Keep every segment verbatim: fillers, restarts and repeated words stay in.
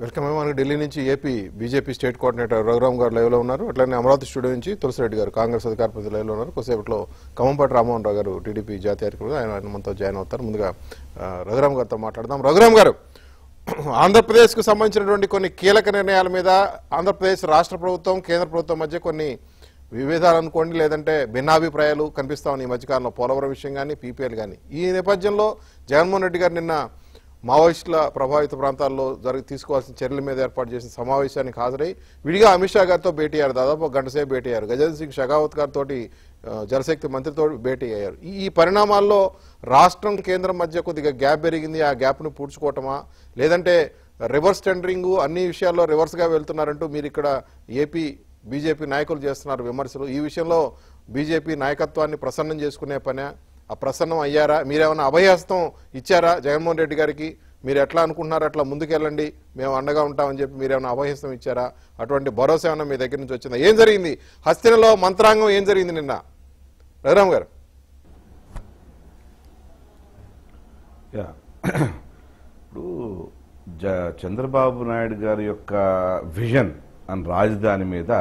Welcome మనకి ఢిల్లీ నుంచి AP BJP state coordinator Raghuram గారు లైవ్ లో ఉన్నారు. అట్లానే అమరావతి స్టూడియో నుంచి తులసిరెడ్డి గారు కాంగ్రెస్ అధికార ప్రతినిధి లైవ్ లో ఉన్నారు. కొద్దిసేపట్లో ఖమ్మంపాటి రామ్మోహన్ రావు గారు టీడీపీ జాతీయ అధికారులు ఆయన మనతో జాయిన్ అవుతారు. ముందుగా రఘురామ్ గారితో మాట్లాడదాం. రఘురామ్ గారు, ఆంధ్రప్రదేశ్ కు సంబంధించినటువంటి కొన్ని కీలక నిర్ణయాల మీద ఆంధ్రప్రదేశ్ రాష్ట్ర ప్రభుత్వం కేంద్ర ప్రభుత్వం మధ్య కొన్ని విభేదాలు అనుకోండి, లేదంటే భిన్నాభిప్రాయాలు కనిపిస్తా ఉన్నాయి ఈ మధ్యకాలంలో, పోలవరం విషయం కానీ పీపీఎల్ కానీ. ఈ నేపథ్యంలో జగన్మోహన్ రెడ్డి గారు నిన్న మావోయిస్టుల ప్రభావిత ప్రాంతాల్లో జరిగి తీసుకోవాల్సిన చర్యల మీద ఏర్పాటు చేసిన సమావేశానికి హాజరై విడిగా అమిత్ షా గారితో భేటీ అయ్యారు. దాదాపు ఒక గంట సేపు భేటీ అయ్యారు. గజేంద్ర సింగ్ షెకావత్ గారితో జలశక్తి మంత్రితో భేటీ అయ్యారు. ఈ పరిణామాల్లో రాష్ట్రం కేంద్రం మధ్య కొద్దిగా గ్యాప్ పెరిగింది. ఆ గ్యాప్ను పూడ్చుకోవటమా, లేదంటే రివర్స్ టెండరింగ్ అన్ని విషయాల్లో రివర్స్గా వెళ్తున్నారంటూ మీరు ఇక్కడ ఏపీ బీజేపీ నాయకులు చేస్తున్నారు విమర్శలు. ఈ విషయంలో బీజేపీ నాయకత్వాన్ని ప్రసన్నం చేసుకునే పనే, ఆ ప్రసన్నం అయ్యారా? మీరేమన్నా అభయహస్తం ఇచ్చారా జగన్మోహన్ రెడ్డి గారికి? మీరు ఎట్లా అనుకుంటున్నారు అట్లా ముందుకెళ్ళండి, మేము అండగా ఉంటామని చెప్పి మీరేమన్నా అభయహస్తం ఇచ్చారా? అటువంటి భరోసా ఏమన్నా మీ దగ్గర నుంచి వచ్చిందా? ఏం జరిగింది హస్తినలో మంత్రాంగం, ఏం జరిగింది నిన్న? రఘురామ్ గారు. ఇప్పుడు జ చంద్రబాబు నాయుడు గారి యొక్క విజన్ అండ్ రాజధాని మీద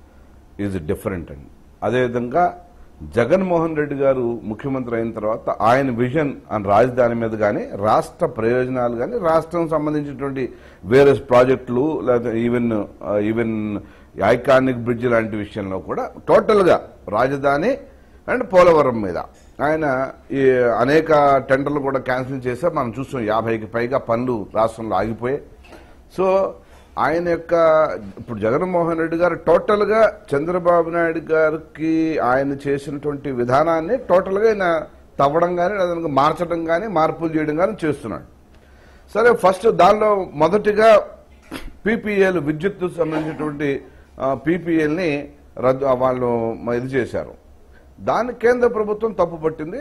ఈజ్ డిఫరెంట్ అండి. అదేవిధంగా జగన్మోహన్ రెడ్డి గారు ముఖ్యమంత్రి అయిన తర్వాత ఆయన విజన్ అండ్ రాజధాని మీద కానీ, రాష్ట్ర ప్రయోజనాలు కానీ, రాష్ట్రం సంబంధించినటువంటి వేరే ప్రాజెక్టులు, లేదా ఈవెన్ ఈవెన్ ఐకానిక్ బ్రిడ్జ్ లాంటి విషయంలో కూడా టోటల్గా రాజధాని అండ్ పోలవరం మీద ఆయన ఈ అనేక టెండర్లు కూడా క్యాన్సిల్ చేశారు. మనం చూస్తాం యాభైకి పైగా పనులు రాష్ట్రంలో ఆగిపోయాయి. సో ఆయన యొక్క ఇప్పుడు జగన్మోహన్ రెడ్డి గారు టోటల్గా చంద్రబాబు నాయుడు గారికి ఆయన చేసినటువంటి విధానాన్ని టోటల్గా ఆయన తవ్వడం కానీ, లేదా మార్చడం కానీ, మార్పులు చేయడం కానీ చేస్తున్నాడు. సరే, ఫస్ట్ దానిలో మొదటిగా పీపీఎల్ విద్యుత్ సంబంధించినటువంటి పీపీఎల్ని రద్దు వాళ్ళు ఇది చేశారు. దాన్ని కేంద్ర ప్రభుత్వం తప్పుపట్టింది.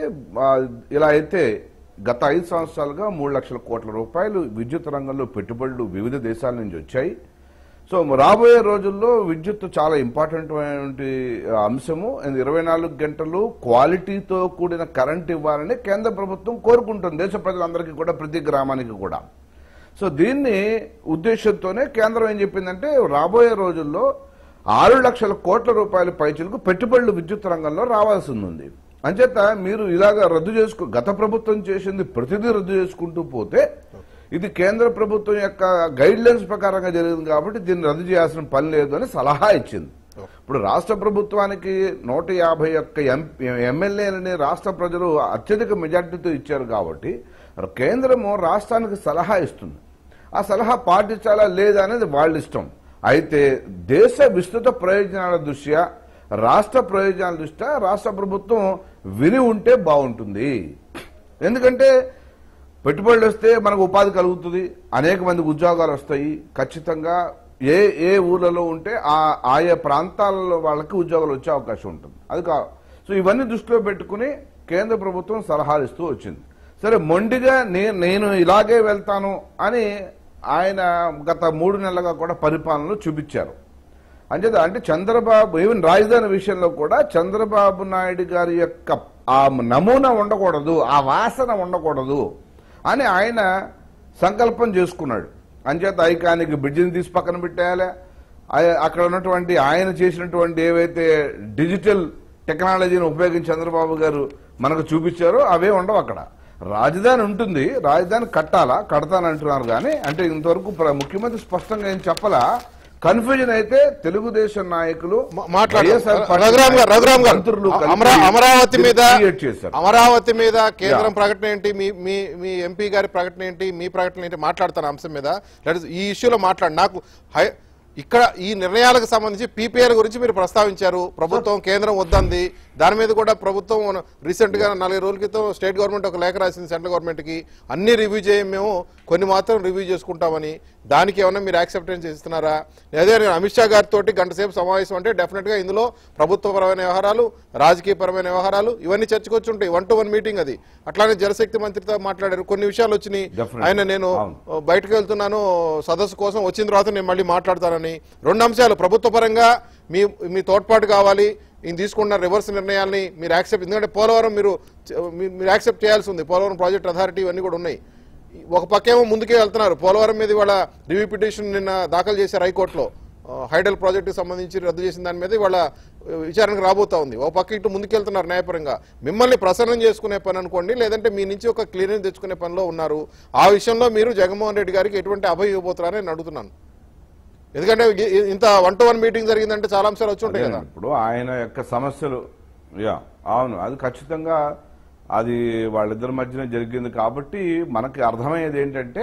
ఇలా అయితే గత ఐదు సంవత్సరాలుగా మూడు లక్షల కోట్ల రూపాయలు విద్యుత్ రంగంలో పెట్టుబడులు వివిధ దేశాల నుంచి వచ్చాయి. సో రాబోయే రోజుల్లో విద్యుత్ చాలా ఇంపార్టెంట్ అయినటువంటి అంశము. ఇరవై నాలుగు గంటలు క్వాలిటీతో కూడిన కరెంట్ ఇవ్వాలని కేంద్ర ప్రభుత్వం కోరుకుంటుంది, దేశ ప్రజలందరికీ కూడా, ప్రతి గ్రామానికి కూడా. సో దీన్ని ఉద్దేశంతోనే కేంద్రం ఏం చెప్పిందంటే రాబోయే రోజుల్లో ఆరు లక్షల కోట్ల రూపాయల పైచలకు పెట్టుబడులు విద్యుత్ రంగంలో రావాల్సి ఉంది. అంచేత మీరు ఇలాగా రద్దు చేసుకో, గత ప్రభుత్వం చేసింది ప్రతిదీ రద్దు చేసుకుంటూ పోతే ఇది కేంద్ర ప్రభుత్వం యొక్క గైడ్ లైన్స్ ప్రకారంగా జరిగింది కాబట్టి దీన్ని రద్దు చేయాల్సిన పని లేదు అని సలహా ఇచ్చింది. ఇప్పుడు రాష్ట్ర ప్రభుత్వానికి నూట యాభై ఒక్క ఎమ్మెల్యేలని రాష్ట్ర ప్రజలు అత్యధిక మెజార్టీతో ఇచ్చారు కాబట్టి కేంద్రము రాష్ట్రానికి సలహా ఇస్తుంది. ఆ సలహా పాటించాలా లేదా అనేది వాళ్ళ ఇష్టం. అయితే దేశ విస్తృత ప్రయోజనాల దృష్ట్యా, రాష్ట్ర ప్రయోజనాల దృష్ట్యా రాష్ట్ర ప్రభుత్వం విని ఉంటే బాగుంటుంది. ఎందుకంటే పెట్టుబడులు వస్తే మనకు ఉపాధి కలుగుతుంది, అనేక మందికి ఉద్యోగాలు వస్తాయి. ఖచ్చితంగా ఏ ఏ ఊర్లలో ఉంటే ఆ ఆయా ప్రాంతాలలో వాళ్ళకి ఉద్యోగాలు వచ్చే అవకాశం ఉంటుంది. అది కా సో ఇవన్నీ దృష్టిలో పెట్టుకుని కేంద్ర ప్రభుత్వం సలహాలు ఇస్తూ వచ్చింది. సరే, మొండిగా నేను ఇలాగే వెళ్తాను అని ఆయన గత మూడు నెలలుగా కూడా పరిపాలనలో చూపించారు. అంచేత అంటే చంద్రబాబు ఈవెన్ రాజధాని విషయంలో కూడా చంద్రబాబు నాయుడు గారి యొక్క ఆ నమూనా ఉండకూడదు, ఆ వాసన ఉండకూడదు అని ఆయన సంకల్పం చేసుకున్నాడు. అంచేత ఐకానిక్ బ్రిడ్జిని తీసి పక్కన పెట్టేయాలి. అక్కడ ఉన్నటువంటి ఆయన చేసినటువంటి ఏవైతే డిజిటల్ టెక్నాలజీని ఉపయోగించి చంద్రబాబు గారు మనకు చూపించారో అవే ఉండవు. అక్కడ రాజధాని ఉంటుంది, రాజధాని కట్టాలా, కడతానంటున్నారు. కానీ అంటే ఇంతవరకు ముఖ్యమంత్రి స్పష్టంగా ఏం చెప్పలా. కన్ఫ్యూజన్ అయితే తెలుగుదేశం నాయకులు అమరావతి మీద అమరావతి మీద కేంద్రం ప్రకటన ఏంటి, మీ మీ ఎంపీ గారి ప్రకటన ఏంటి, మీ ప్రకటన ఏంటి మాట్లాడతాను అంశం మీద. ఈ ఇష్యూలో మాట్లాడు. నాకు ఇక్కడ ఈ నిర్ణయాలకు సంబంధించి పీపీఎల్ గురించి మీరు ప్రస్తావించారు. ప్రభుత్వం కేంద్రం వద్దంది. దాని మీద కూడా ప్రభుత్వం రీసెంట్ గా నాలుగు రోజుల క్రితం స్టేట్ గవర్నమెంట్ ఒక లేఖ రాసింది సెంట్రల్ గవర్నమెంట్ కి, అన్ని రివ్యూ చేయం, మేము కొన్ని మాత్రం రివ్యూ చేసుకుంటామని. దానికి ఏమన్నా మీరు యాక్సెప్టెన్స్ ఇస్తున్నారా? అదే అమిత్ షా గారితో గంట సేపు సమావేశం అంటే డెఫినెట్ గా ఇందులో ప్రభుత్వపరమైన వ్యవహారాలు, రాజకీయపరమైన వ్యవహారాలు ఇవన్నీ చర్చకొచ్చి ఉంటాయి. వన్ టు వన్ మీటింగ్ అది. అట్లానే జలశక్తి మంత్రితో మాట్లాడారు, కొన్ని విషయాలు వచ్చినాయి. ఆయన నేను బయటకు వెళ్తున్నాను సదస్సు కోసం, వచ్చిన తర్వాత నేను మళ్ళీ మాట్లాడతానని. రెండు అంశాలు, ప్రభుత్వ పరంగా మీ మీ తోడ్పాటు కావాలి, ఈయన తీసుకున్న రివర్స్ నిర్ణయాల్ని మీరు యాక్సెప్ట్, ఎందుకంటే పోలవరం మీరు మీరు యాక్సెప్ట్ చేయాల్సి ఉంది, పోలవరం ప్రాజెక్ట్ అథారిటీ ఇవన్నీ కూడా ఉన్నాయి. ఒక పక్కేమో ముందుకే వెళ్తున్నారు. పోలవరం మీద ఇవాళ రివ్యూ పిటిషన్ నిన్న దాఖలు చేశారు హైకోర్టులో. హైడల్ ప్రాజెక్టుకి సంబంధించి రద్దు చేసిన దాని మీద ఇవాళ విచారణకు రాబోతా ఉంది. ఒక పక్క ఇటు ముందుకెళ్తున్నారు న్యాయపరంగా. మిమ్మల్ని ప్రసన్నం చేసుకునే పని అనుకోండి, లేదంటే మీ నుంచి ఒక క్లియరెన్స్ తెచ్చుకునే పనిలో ఉన్నారు. ఆ విషయంలో మీరు జగన్మోహన్ రెడ్డి గారికి ఎటువంటి అభయం ఇవ్వబోతున్నారని నేను అడుగుతున్నాను. ఎందుకంటే ఇంత వన్ టు వన్ మీటింగ్ జరిగిందంటే చాలా అంశాలు వచ్చి ఉంటాయి కదా. ఇప్పుడు ఆయన యొక్క సమస్యలు యా అవును, అది ఖచ్చితంగా అది వాళ్ళిద్దరి మధ్యన జరిగింది. కాబట్టి మనకి అర్థమయ్యేది ఏంటంటే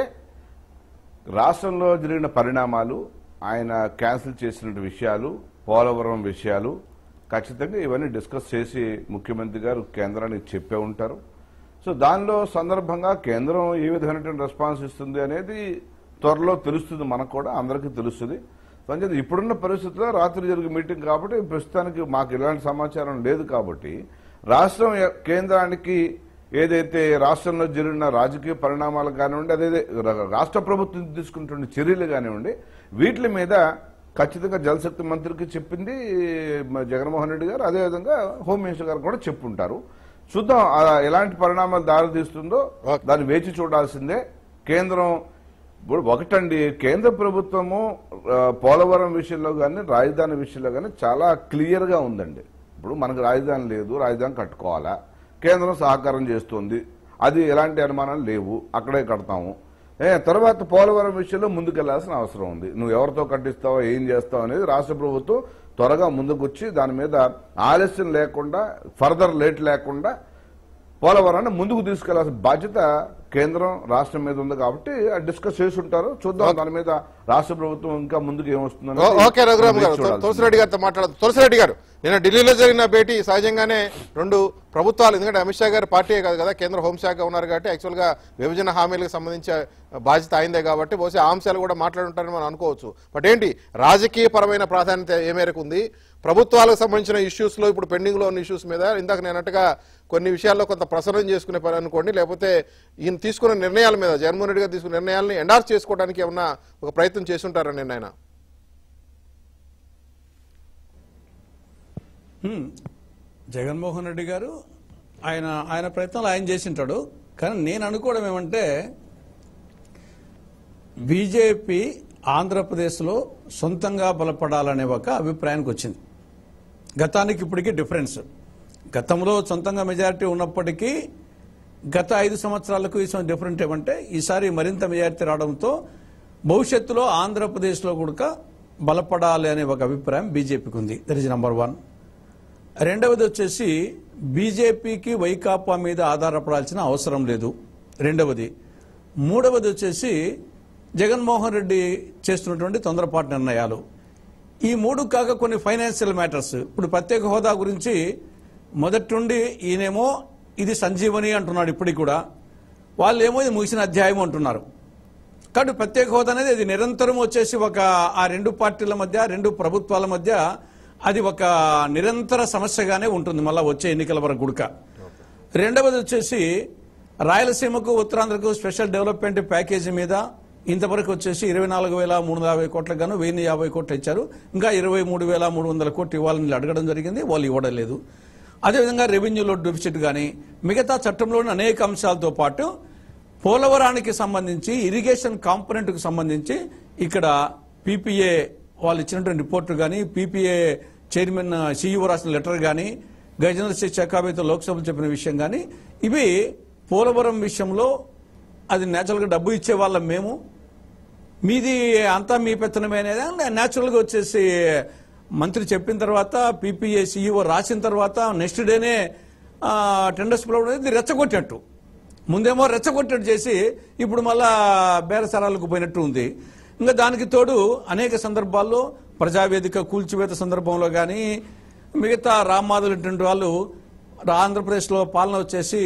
రాష్ట్రంలో జరిగిన పరిణామాలు, ఆయన క్యాన్సిల్ చేసిన విషయాలు, పోలవరం విషయాలు ఖచ్చితంగా ఇవన్నీ డిస్కస్ చేసి ముఖ్యమంత్రి గారు కేంద్రానికి చెప్పే ఉంటారు. సో దానిలో సందర్భంగా కేంద్రం ఏ విధమైనటువంటి రెస్పాన్స్ ఇస్తుంది అనేది త్వరలో తెలుస్తుంది, మనకు కూడా అందరికీ తెలుస్తుంది. సంజయ్ ఇప్పుడున్న పరిస్థితుల్లో రాత్రి జరిగే మీటింగ్ కాబట్టి ప్రస్తుతానికి మాకు ఇలాంటి సమాచారం లేదు. కాబట్టి రాష్ట్రం కేంద్రానికి ఏదైతే రాష్ట్రంలో జరిగిన రాజకీయ పరిణామాలు కానివ్వండి, అదే రాష్ట్ర ప్రభుత్వం తీసుకున్నటువంటి చర్యలు కానివ్వండి, వీటి మీద ఖచ్చితంగా జలశక్తి మంత్రికి చెప్పింది జగన్మోహన్ రెడ్డి గారు, అదేవిధంగా హోమ్ మినిస్టర్ గారు కూడా చెప్పుంటారు. చూద్దాం ఎలాంటి పరిణామాలు దారితీస్తుందో దాన్ని వేచి చూడాల్సిందే. కేంద్రం ఇప్పుడు ఒకటండి, కేంద్ర ప్రభుత్వము పోలవరం విషయంలో కానీ రాజధాని విషయంలో కానీ చాలా క్లియర్ గా ఉందండి. ఇప్పుడు మనకు రాజధాని లేదు, రాజధాని కట్టుకోవాలా, కేంద్రం సహకారం చేస్తుంది, అది ఎలాంటి అనుమానాలు లేవు, అక్కడే కడతాము. ఏ తర్వాత పోలవరం విషయంలో ముందుకెళ్లాల్సిన అవసరం ఉంది. నువ్వు ఎవరితో కట్టిస్తావో ఏం చేస్తావు అనేది రాష్ట్ర ప్రభుత్వం త్వరగా ముందుకొచ్చి దాని మీద ఆలస్యం లేకుండా, ఫర్దర్ లేట్ లేకుండా పోలవరాన్ని ముందుకు తీసుకెళ్లాల్సిన బాధ్యత కేంద్రం రాష్ట్రం మీద ఉంది. కాబట్టి డిస్కస్ చేసి ఉంటారు. చూద్దాం దాని మీద రాష్ట్ర ప్రభుత్వం ఇంకా ముందుకు ఏమొస్తుందని. ఓకే రఘురామ్ గారు, తులసిరెడ్డి గారితో మాట్లాడదు. తులసిరెడ్డి గారు, నిన్న ఢిల్లీలో జరిగిన భేటీ సహజంగానే రెండు ప్రభుత్వాలు, ఎందుకంటే అమిత్ షా గారు పార్టీయే కాదు కదా, కేంద్ర హోంశాఖ ఉన్నారు కాబట్టి యాక్చువల్ గా విభజన హామీలకు సంబంధించి బాధ్యత అయిందే కాబట్టి బహుశా ఆ అంశాలు కూడా మాట్లాడుంటారని మనం అనుకోవచ్చు. బట్ ఏంటి రాజకీయ పరమైన ప్రాధాన్యత ఏ మేరకు ఉంది? ప్రభుత్వాలకు సంబంధించిన ఇష్యూస్ లో ఇప్పుడు పెండింగ్ లో ఉన్న ఇష్యూస్ మీద ఇందాక నేనట్టుగా కొన్ని విషయాల్లో కొంత ప్రసరణ చేసుకునే పని అనుకోండి, లేకపోతే ఈయన తీసుకున్న నిర్ణయాల మీద, జగన్మోహన్ రెడ్డి గారు తీసుకున్న నిర్ణయాలను ఎండార్స్ చేసుకోవడానికి ఏమన్నా ఒక ప్రయత్నం చేస్తుంటారని నేను ఆయన జగన్మోహన్ రెడ్డి గారు ఆయన ఆయన ప్రయత్నాలు ఆయన చేసింటాడు. కానీ నేను అనుకోవడం ఏమంటే బీజేపీ ఆంధ్రప్రదేశ్లో సొంతంగా బలపడాలనే ఒక అభిప్రాయానికి వచ్చింది. గతానికి ఇప్పటికీ డిఫరెన్స్. గతంలో సొంతంగా మెజారిటీ ఉన్నప్పటికీ గత ఐదు సంవత్సరాలకు ఈ డిఫరెంట్ ఏమంటే ఈసారి మరింత మెజారిటీ రావడంతో భవిష్యత్తులో ఆంధ్రప్రదేశ్లో కూడా బలపడాలి అనే ఒక అభిప్రాయం బీజేపీకి ఉంది. That is number one. రెండవది వచ్చేసి బీజేపీకి వైకాపా మీద ఆధారపడాల్సిన అవసరం లేదు. రెండవది. మూడవది వచ్చేసి జగన్మోహన్ రెడ్డి చేస్తున్నటువంటి తొందరపాటు నిర్ణయాలు. ఈ మూడు కాక కొన్ని ఫైనాన్షియల్ మ్యాటర్స్. ఇప్పుడు ప్రత్యేక హోదా గురించి మొదటి నుండి ఈయనేమో ఇది సంజీవని అంటున్నాడు, ఇప్పటికి కూడా వాళ్ళేమో ఇది ముగిసిన అధ్యాయం అంటున్నారు. కాబట్టి ప్రత్యేక హోదా అనేది ఇది నిరంతరం వచ్చేసి ఒక ఆ రెండు పార్టీల మధ్య, రెండు ప్రభుత్వాల మధ్య అది ఒక నిరంతర సమస్యగానే ఉంటుంది మళ్ళా వచ్చే ఎన్నికల వరకు గుడక. రెండవది వచ్చేసి రాయలసీమకు ఉత్తరాంధ్రకు స్పెషల్ డెవలప్మెంట్ ప్యాకేజీ మీద ఇంతవరకు వచ్చేసి ఇరవై నాలుగు వేల మూడు వందల యాభై కోట్లకు గాను వెయ్యి యాభై కోట్లు ఇచ్చారు. ఇంకా ఇరవై మూడు వేల మూడు వందల కోట్లు ఇవ్వాలని అడగడం జరిగింది, వాళ్ళు ఇవ్వడం లేదు. అదేవిధంగా రెవెన్యూలో డెఫిసిట్ కానీ మిగతా చట్టంలోని అనేక అంశాలతో పాటు పోలవరానికి సంబంధించి ఇరిగేషన్ కాంపోనెంట్కు సంబంధించి ఇక్కడ పీపీఏ వాళ్ళు ఇచ్చినటువంటి రిపోర్టు కానీ, పీపీఏ చైర్మన్ సీఈఓ రాసిన లెటర్ కానీ, గజేంద్ర సింగ్ షెకావత్తో లోక్సభలో చెప్పిన విషయం కానీ, ఇవి పోలవరం విషయంలో అది నేచురల్గా డబ్బు ఇచ్చే వాళ్ళం మేము, మీది అంతా మీ పెత్తనమే అనేది నేచురల్గా వచ్చేసి మంత్రి చెప్పిన తర్వాత పీపీఏ సీఈఓ రాసిన తర్వాత నెక్స్ట్ డేనే టెండర్స్ పిలవడం అనేది రెచ్చగొట్టినట్టు. ముందేమో రెచ్చగొట్టినట్టు చేసి ఇప్పుడు మళ్ళా బేరసరాలకు పోయినట్టు ఉంది. ఇంకా దానికి తోడు అనేక సందర్భాల్లో ప్రజావేదిక కూల్చివేత సందర్భంలో కానీ మిగతా రామ్మాధవ్ ఇటువంటి వాళ్ళు ఆంధ్రప్రదేశ్లో పాలన వచ్చేసి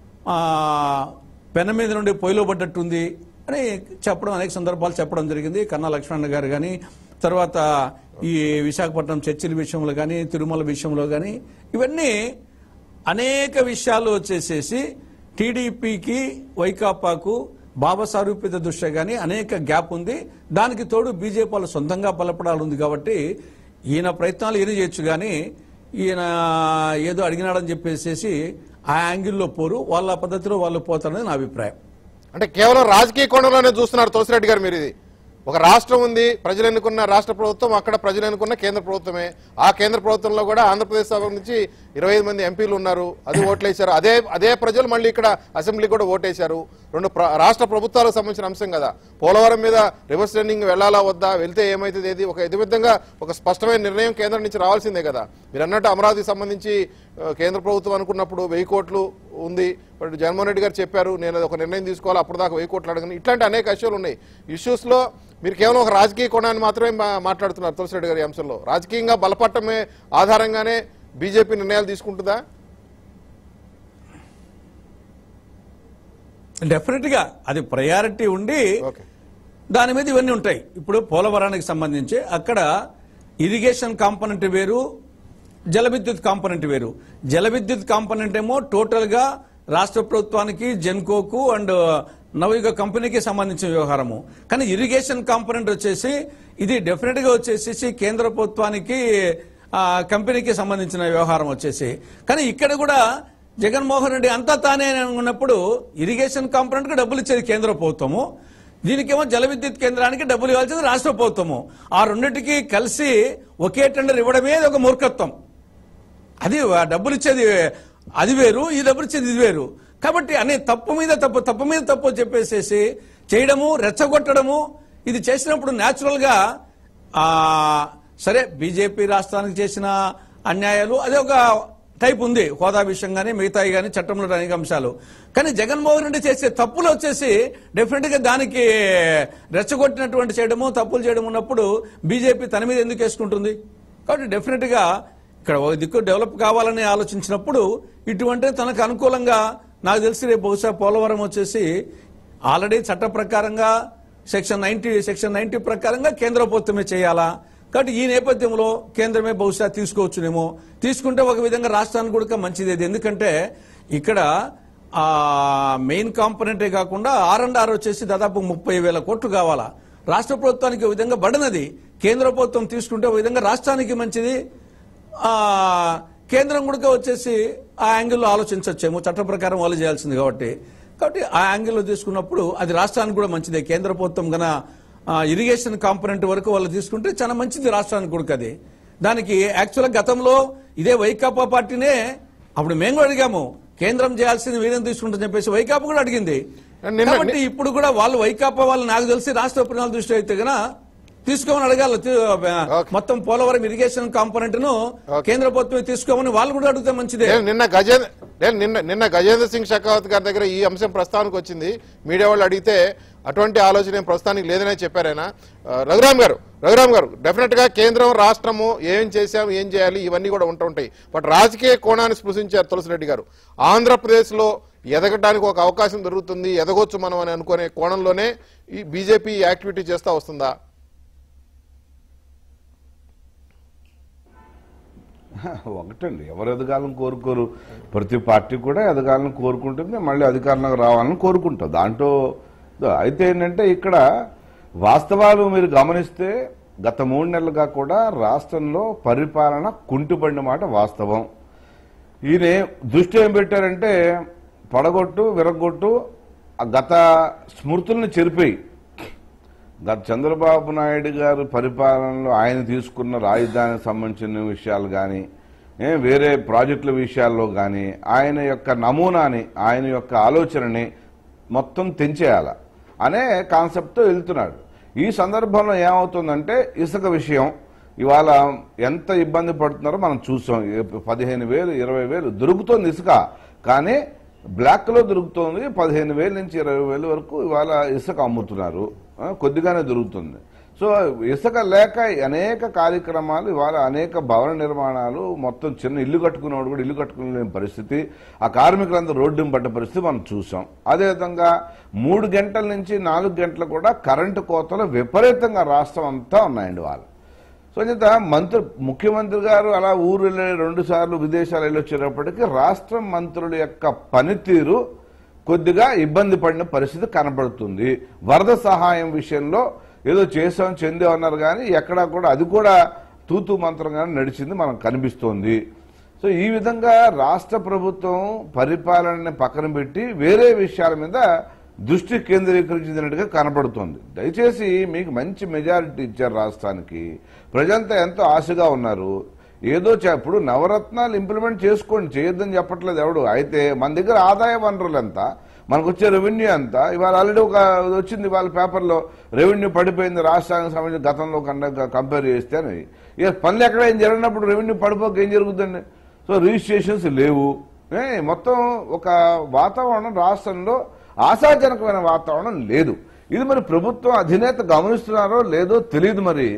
పెన మీద నుండి పొయ్యిలో పడ్డట్టుంది అని చెప్పడం అనేక సందర్భాలు చెప్పడం జరిగింది. కన్నా లక్ష్మణ్ గారు కానీ, తర్వాత ఈ విశాఖపట్నం చర్చిల విషయంలో కానీ, తిరుమల విషయంలో కానీ, ఇవన్నీ అనేక విషయాలు వచ్చేసేసి టీడీపీకి వైకాపాకు భావసారూప్యత దృష్ట్యా కానీ అనేక గ్యాప్ ఉంది. దానికి తోడు బీజేపీ వాళ్ళు సొంతంగా బలపడాలి ఉంది. కాబట్టి ఈయన ప్రయత్నాలు ఈయన చేయొచ్చు కానీ ఈయన ఏదో అడిగినాడని చెప్పేసి ఆ యాంగిల్లో పోరు, వాళ్ళ పద్ధతిలో వాళ్ళు పోతారనేది నా అభిప్రాయం. అంటే కేవలం రాజకీయ కోణంలోనే చూస్తున్నారు తులసిరెడ్డి గారు మీరు. ఇది ఒక రాష్ట్రం ఉంది, ప్రజలు ఎన్నుకున్న రాష్ట్ర ప్రభుత్వం, అక్కడ ప్రజలు ఎన్నుకున్న కేంద్ర ప్రభుత్వమే. ఆ కేంద్ర ప్రభుత్వంలో కూడా ఆంధ్రప్రదేశ్ సభ నుంచి ఇరవై ఐదు మంది ఎంపీలు ఉన్నారు, అది ఓట్లేశారు. అదే అదే ప్రజలు మళ్ళీ ఇక్కడ అసెంబ్లీ కూడా ఓటేశారు. రెండు రాష్ట్ర ప్రభుత్వాలకు సంబంధించిన అంశం కదా. పోలవరం మీద రివర్స్ రన్నింగ్ వెళ్లాలా వద్దా, వెళ్తే ఏమైతుంది, ఏది ఒక ఇదివిధంగా ఒక స్పష్టమైన నిర్ణయం కేంద్రం నుంచి రావాల్సిందే కదా. మీరు అన్నట్టు అమరావతికి సంబంధించి కేంద్ర ప్రభుత్వం అనుకున్నప్పుడు వెయ్యి కోట్లు ఉంది, బట్ జగన్మోహన్ రెడ్డి గారు చెప్పారు నేను ఒక నిర్ణయం తీసుకోవాలి, అప్పుడు దాకా వెయ్యి కోట్లు అడగను. ఇట్లాంటి అనేక ఇష్యూలు ఉన్నాయి. ఇష్యూస్లో మీరు కేవలం ఒక రాజకీయ కోణాన్ని మాత్రమే మాట్లాడుతున్నారు తులసిరెడ్డి గారి అంశంలో. రాజకీయంగా బలపడటమే ఆధారంగానే బీజేపీ నిర్ణయాలు తీసుకుంటుందా? డెఫినెట్ గా అది ప్రయారిటీ ఉండి దాని మీద ఇవన్నీ ఉంటాయి. ఇప్పుడు పోలవరానికి సంబంధించి అక్కడ ఇరిగేషన్ కాంపోనెంట్ వేరు, జల విద్యుత్ కాంపోనెంట్ వేరు. జల విద్యుత్ కాంపోనెంట్ ఏమో టోటల్ గా రాష్ట్ర ప్రభుత్వానికి, జెన్కోకు అండ్ నవయుగ కంపెనీకి సంబంధించిన వ్యవహారము. కానీ ఇరిగేషన్ కాంపోనెంట్ వచ్చేసి ఇది డెఫినెట్ గా వచ్చేసి కేంద్ర ప్రభుత్వానికి, కంపెనీకి సంబంధించిన వ్యవహారం వచ్చేసి. కానీ ఇక్కడ కూడా జగన్మోహన్ రెడ్డి అంతా తానే ఉన్నప్పుడు ఇరిగేషన్ కాంపోనెంట్ కి డబ్బులు ఇచ్చేది కేంద్ర ప్రభుత్వము, దీనికేమో జల విద్యుత్ కేంద్రానికి డబ్బులు ఇవ్వాల్సింది రాష్ట్ర ప్రభుత్వము. ఆ రెండింటికి కలిసి ఒకే టెండర్ ఇవ్వడమే ఒక మూర్ఖత్వం. అది డబ్బులు ఇచ్చేది అది వేరు, ఈ డబ్బులు ఇచ్చేది ఇది వేరు. కాబట్టి అనే తప్పు మీద తప్పు తప్పు మీద తప్పు చెప్పేసేసి చేయడము, రెచ్చగొట్టడము, ఇది చేసినప్పుడు న్యాచురల్ గా సరే బీజేపీ రాష్ట్రానికి చేసిన అన్యాయాలు అదే ఒక టైప్ ఉంది, హోదా విషయం కానీ మిగతాయి కానీ చట్టంలో అనేక అంశాలు. కానీ జగన్మోహన్ రెడ్డి చేసే తప్పులు వచ్చేసి డెఫినెట్ గా దానికి రెచ్చగొట్టినటువంటి చేయడము, తప్పులు చేయడం ఉన్నప్పుడు బీజేపీ తన మీద ఎందుకు వేసుకుంటుంది? కాబట్టి డెఫినెట్ గా ఇక్కడ ఒక దిక్కు డెవలప్ కావాలని ఆలోచించినప్పుడు ఇటువంటి తనకు అనుకూలంగా నాకు తెలిసి రేపు బహుశా పోలవరం వచ్చేసి ఆల్రెడీ చట్ట ప్రకారంగా సెక్షన్ నైన్టీ సెక్షన్ నైన్టీ ప్రకారంగా కేంద్ర ప్రభుత్వమే చేయాలా. కాబట్టి ఈ నేపథ్యంలో కేంద్రమే బహుశా తీసుకోవచ్చునేమో. తీసుకుంటే ఒక విధంగా రాష్ట్రానికి కూడా మంచిది. ఎందుకంటే ఇక్కడ ఆ మెయిన్ కాంపోనెంటే కాకుండా ఆర్ అండ్ ఆర్ వచ్చేసి దాదాపు ముప్పై వేల కోట్లు కావాలా. రాష్ట్ర ప్రభుత్వానికి ఒక విధంగా బడనది, కేంద్ర ప్రభుత్వం తీసుకుంటే ఒక విధంగా రాష్ట్రానికి మంచిది. ఆ కేంద్రం కూడా వచ్చేసి ఆ యాంగిల్లో ఆలోచించవచ్చేమో, చట్ట ప్రకారం వాళ్ళు చేయాల్సింది కాబట్టి. కాబట్టి ఆ యాంగిల్లో తీసుకున్నప్పుడు అది రాష్ట్రానికి కూడా మంచిదే. కేంద్ర ప్రభుత్వం గన ఇరిగేషన్ కాంపోనెంట్ వరకు వాళ్ళు తీసుకుంటే చాలా మంచిది రాష్ట్రానికి కూడా. అది దానికి యాక్చువల్గా గతంలో ఇదే వైకాపా పార్టీనే అప్పుడు మేము కూడా అడిగాము, కేంద్రం చేయాల్సింది వీళ్ళని తీసుకుంటని చెప్పేసి వైకాపా కూడా అడిగింది. కాబట్టి ఇప్పుడు కూడా వాళ్ళు వైకాపా వాళ్ళు నాకు తెలిసి రాష్ట్ర ప్రణాళిక దృష్టి అయితే గన తీసుకోమని అడగాలి. మొత్తం పోలవరం ఇరిగేషన్ కాంపోనెంట్ ను కేంద్ర ప్రభుత్వం తీసుకోమని వాళ్ళు కూడా అడిగితే మంచిదే. నిన్న గజేంద్ర నిన్న నిన్న గజేంద్ర సింగ్ షెకావత్ గారి దగ్గర ఈ అంశం ప్రస్తావనకు వచ్చింది. మీడియా వాళ్ళు అడిగితే అటువంటి ఆలోచన ప్రస్తుతానికి లేదనే చెప్పారు ఆయన. రఘురామ్ గారు రఘురామ్ గారు డెఫినెట్ గా కేంద్రం రాష్ట్రము ఏం చేశాం, ఏం చేయాలి, ఇవన్నీ కూడా ఉంటుంటాయి. బట్ రాజకీయ కోణాన్ని స్పృశించారు తులసిరెడ్డి గారు. ఆంధ్రప్రదేశ్ లో ఎదగటానికి ఒక అవకాశం దొరుకుతుంది, ఎదగొచ్చు మనం అని అనుకునే కోణంలోనే ఈ బీజేపీ యాక్టివిటీ చేస్తా వస్తుందా? ఒకటండి, ఎవరు ఎదగాలని కోరుకోరు. ప్రతి పార్టీ కూడా ఎదగాలని కోరుకుంటుంది, మళ్ళీ అధికారంలోకి రావాలని కోరుకుంటుంది. దాంట్లో అయితే ఏంటంటే ఇక్కడ వాస్తవాలు మీరు గమనిస్తే గత మూడు నెలలుగా కూడా రాష్ట్రంలో పరిపాలన కుంటుపడిన మాట వాస్తవం. ఈయన దృష్టి ఏం పెట్టారంటే పడగొట్టు విరగొట్టు గత స్మృతుల్ని చెరిపోయి గత చంద్రబాబు నాయుడు గారు పరిపాలనలో ఆయన తీసుకున్న రాజధానికి సంబంధించిన విషయాలు కానీ, వేరే ప్రాజెక్టుల విషయాల్లో కానీ ఆయన యొక్క నమూనాని, ఆయన యొక్క ఆలోచనని మొత్తం తెంచేయాల అనే కాన్సెప్ట్తో వెళ్తున్నాడు. ఈ సందర్భంలో ఏమవుతుందంటే ఇసుక విషయం ఇవాళ ఎంత ఇబ్బంది పడుతున్నారో మనం చూసాం. పదిహేను వేలు ఇరవై వేలు దొరుకుతుంది ఇసుక, కానీ బ్లాక్లో దొరుకుతుంది. పదిహేను వేల నుంచి ఇరవై వేల వరకు ఇవాళ ఇసుక అమ్ముతున్నారు, కొద్దిగానే దొరుకుతుంది. సో ఇసుక లేక అనేక కార్యక్రమాలు ఇవాళ అనేక భవన నిర్మాణాలు, మొత్తం చిన్న ఇల్లు కట్టుకునేవాడు కూడా ఇల్లు కట్టుకునే పరిస్థితి, ఆ కార్మికులందరూ రోడ్డు పడ్డ పరిస్థితి మనం చూసాం. అదేవిధంగా మూడు గంటల నుంచి నాలుగు గంటలు కూడా కరెంటు కోతలు విపరీతంగా రాష్ట్రం అంతా ఉన్నాయండి వాళ్ళు. సో చేత మంత్రి ముఖ్యమంత్రి గారు అలా ఊరు వెళ్ళి రెండు సార్లు విదేశాలు వెళ్ళి వచ్చేటప్పటికీ రాష్ట్ర మంత్రుల యొక్క పనితీరు కొద్దిగా ఇబ్బంది పడిన పరిస్థితి కనబడుతుంది. వరద సహాయం విషయంలో ఏదో చేసాం చెందే అన్నారు కానీ ఎక్కడా కూడా అది కూడా తూతూ మంత్రంగానే నడిచింది మనకు కనిపిస్తోంది. సో ఈ విధంగా రాష్ట్ర ప్రభుత్వం పరిపాలనని పక్కన పెట్టి వేరే విషయాల మీద దృష్టి కేంద్రీకరించినట్టుగా కనపడుతోంది. దయచేసి మీకు మంచి మెజారిటీ ఇచ్చారు రాష్ట్రానికి, ప్రజంతా ఎంతో ఆశగా ఉన్నారు. ఏదో ఇప్పుడు నవరత్నాలు ఇంప్లిమెంట్ చేసుకోండి, చేయొద్దని చెప్పట్లేదు ఎవడు. అయితే మన దగ్గర ఆదాయ వనరులు ఎంత, మనకు వచ్చే రెవెన్యూ ఎంత, ఇవాళ ఆల్రెడీ ఒక వచ్చింది వాళ్ళ పేపర్లో రెవెన్యూ పడిపోయింది రాష్ట్రానికి సంబంధించి గతంలో కన్నా కంపేర్ చేస్తే అని. ఇక పనులు ఎక్కడ ఏం జరిగినప్పుడు రెవెన్యూ పడిపోక ఏం జరుగుతుందండి? సో రిజిస్ట్రేషన్స్ లేవు. మొత్తం ఒక వాతావరణం రాష్ట్రంలో ఆశాజనకమైన వాతావరణం లేదు. ఇది మరి ప్రభుత్వం అధినేత గమనిస్తున్నారో లేదో తెలియదు. మరి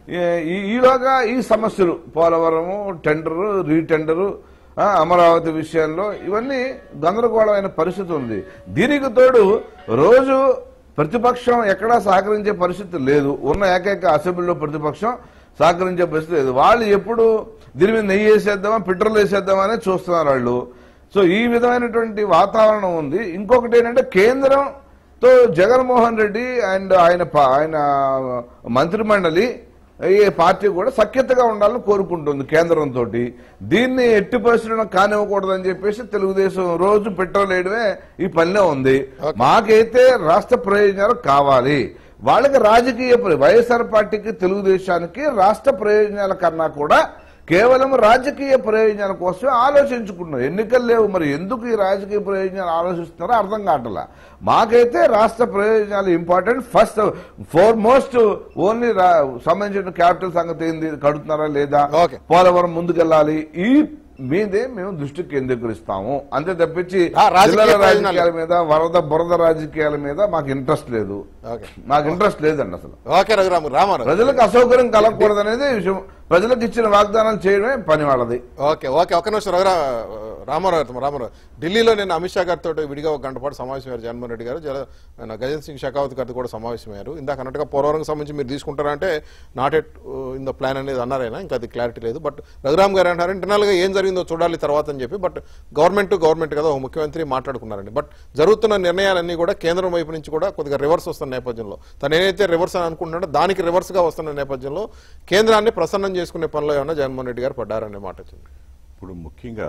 ఈలోగా ఈ సమస్యలు పోలవరము, టెండరు, రీటెండరు, అమరావతి విషయంలో ఇవన్నీ గందరగోళమైన పరిస్థితి ఉంది. దీనికి తోడు రోజు ప్రతిపక్షం ఎక్కడా సహకరించే పరిస్థితి లేదు. ఉన్న ఏకైక అసెంబ్లీలో ప్రతిపక్షం సహకరించే పరిస్థితి లేదు. వాళ్ళు ఎప్పుడు దీని మీద నెయ్యి వేసేద్దామా, పెట్రోల్ వేసేద్దామా అనేది చూస్తున్నారు వాళ్ళు. సో ఈ విధమైనటువంటి వాతావరణం ఉంది. ఇంకొకటి ఏంటంటే కేంద్రంతో జగన్మోహన్ రెడ్డి అండ్ ఆయన ఆయన మంత్రిమండలి ఏ పార్టీ కూడా సఖ్యతగా ఉండాలని కోరుకుంటుంది కేంద్రంతో. దీన్ని ఎట్టి పరిస్థితుల్లో కానివ్వకూడదని చెప్పేసి తెలుగుదేశం రోజు పెట్రోల్ వేయడమే ఈ పనిలో ఉంది. మాకైతే రాష్ట్ర ప్రయోజనాలు కావాలి. వాళ్ళకి రాజకీయ వైఎస్ఆర్ పార్టీకి తెలుగుదేశానికి రాష్ట్ర ప్రయోజనాల కన్నా కూడా కేవలం రాజకీయ ప్రయోజనాల కోసం ఆలోచించుకున్నారు. ఎన్నికలు లేవు, మరి ఎందుకు ఈ రాజకీయ ప్రయోజనాలు ఆలోచిస్తున్నారో అర్థం కావట్లా. మాకైతే రాష్ట్ర ప్రయోజనాలు important. First foremost only సంబంధించిన క్యాపిటల్ సంగతి ఏంది, కడుతున్నారా లేదా, పోలవరం ముందుకెళ్ళాలి, ఈ మీదే మేము దృష్టి కేంద్రీకరిస్తాము. అంతే తప్పించి రాజకీయాల మీద, వరద బురద రాజకీయాల మీద మాకు ఇంట్రెస్ట్ లేదు. మాకు ఇంట్రెస్ట్ లేదండి అసలు. ప్రజలకు అసౌకర్యం కలగకూడదు అనేది విషయం. ప్రజలకు ఇచ్చిన వాగ్దానాలు చేయడమే పని వాళ్ళది. ఓకే ఓకే ఒక్క నిమిషం రఘురా రామారావు రామారావు ఢిల్లీలో నేను అమిత్ షా గారితో విడిగా ఒక గంట పాటు సమావేశమయ్యారు జగన్మోహన్ రెడ్డి గారు. జల గజేంద్ర సింగ్ షెకావత్ గారితో కూడా సమావేశమయ్యారు. ఇందాక అన్నట్టుగా పోలవరంకి సంబంధించి మీరు తీసుకుంటారంటే not at in the plan అనేది అన్నారైనా, ఇంకా అది క్లారిటీ లేదు. బట్ రఘురామ్ గారు అంటారు ఇంటర్నల్ గా ఏం జరిగిందో చూడాలి తర్వాత అని చెప్పి. బట్ గవర్నమెంట్ గవర్నమెంట్ కదా, ఒక ముఖ్యమంత్రి మాట్లాడుకున్నారండి. బట్ జరుగుతున్న నిర్ణయాలన్నీ కూడా కేంద్రం వైపు నుంచి కూడా కొద్దిగా రివర్స్ వస్తున్న నేపథ్యంలో, తను ఏదైతే రివర్స్ అని అనుకుంటున్నాడో దానికి రివర్స్ గా వస్తున్న నేపథ్యంలో కేంద్రాన్ని ప్రసన్నం చేసుకునే పనిలో ఏమన్నా జగన్మోహన్ రెడ్డి గారు పడ్డారనే మాట వచ్చింది. ఇప్పుడు ముఖ్యంగా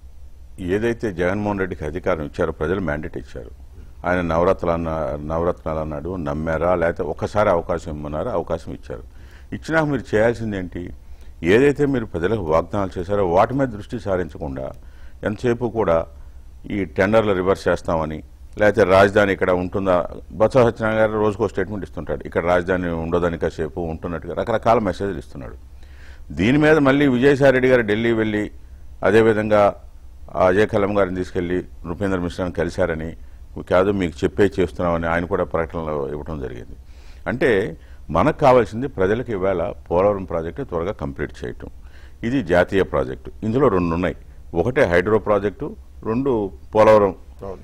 ఏదైతే జగన్మోహన్ రెడ్డికి అధికారం ఇచ్చారో ప్రజలు మ్యాండేట్ ఇచ్చారు. ఆయన నవరత్నాలు అన్న నవరత్నాలు అన్నాడు, నమ్మారా లేకపోతే ఒక్కసారి అవకాశం ఇమ్మన్నారా, అవకాశం ఇచ్చారు. ఇచ్చినాక మీరు చేయాల్సింది ఏంటి? ఏదైతే మీరు ప్రజలకు వాగ్దానాలు చేశారో వాటి మీద దృష్టి సారించకుండా ఎంతసేపు కూడా ఈ టెండర్లు రివర్స్ చేస్తామని, లేకపోతే రాజధాని ఇక్కడ ఉంటుందా, బొత్స సత్యనారాయణ గారు రోజుకో స్టేట్మెంట్ ఇస్తుంటాడు, ఇక్కడ రాజధాని ఉండదని కాసేపు ఉంటున్నట్టుగా రకరకాల మెసేజ్లు ఇస్తున్నాడు. దీని మీద మళ్ళీ విజయసాయి రెడ్డి గారు ఢిల్లీ వెళ్ళి అదేవిధంగా అజయ్ కలం గారిని తీసుకెళ్లి నృపేంద్ర మిశ్రాని కలిశారని, కాదు మీకు చెప్పే చేస్తున్నామని ఆయన కూడా ప్రకటనలో ఇవ్వడం జరిగింది. అంటే మనకు కావాల్సింది ప్రజలకు ఇవాళ పోలవరం ప్రాజెక్టు త్వరగా కంప్లీట్ చేయటం. ఇది జాతీయ ప్రాజెక్టు. ఇందులో రెండు ఉన్నాయి. ఒకటే హైడ్రో ప్రాజెక్టు, రెండు పోలవరం.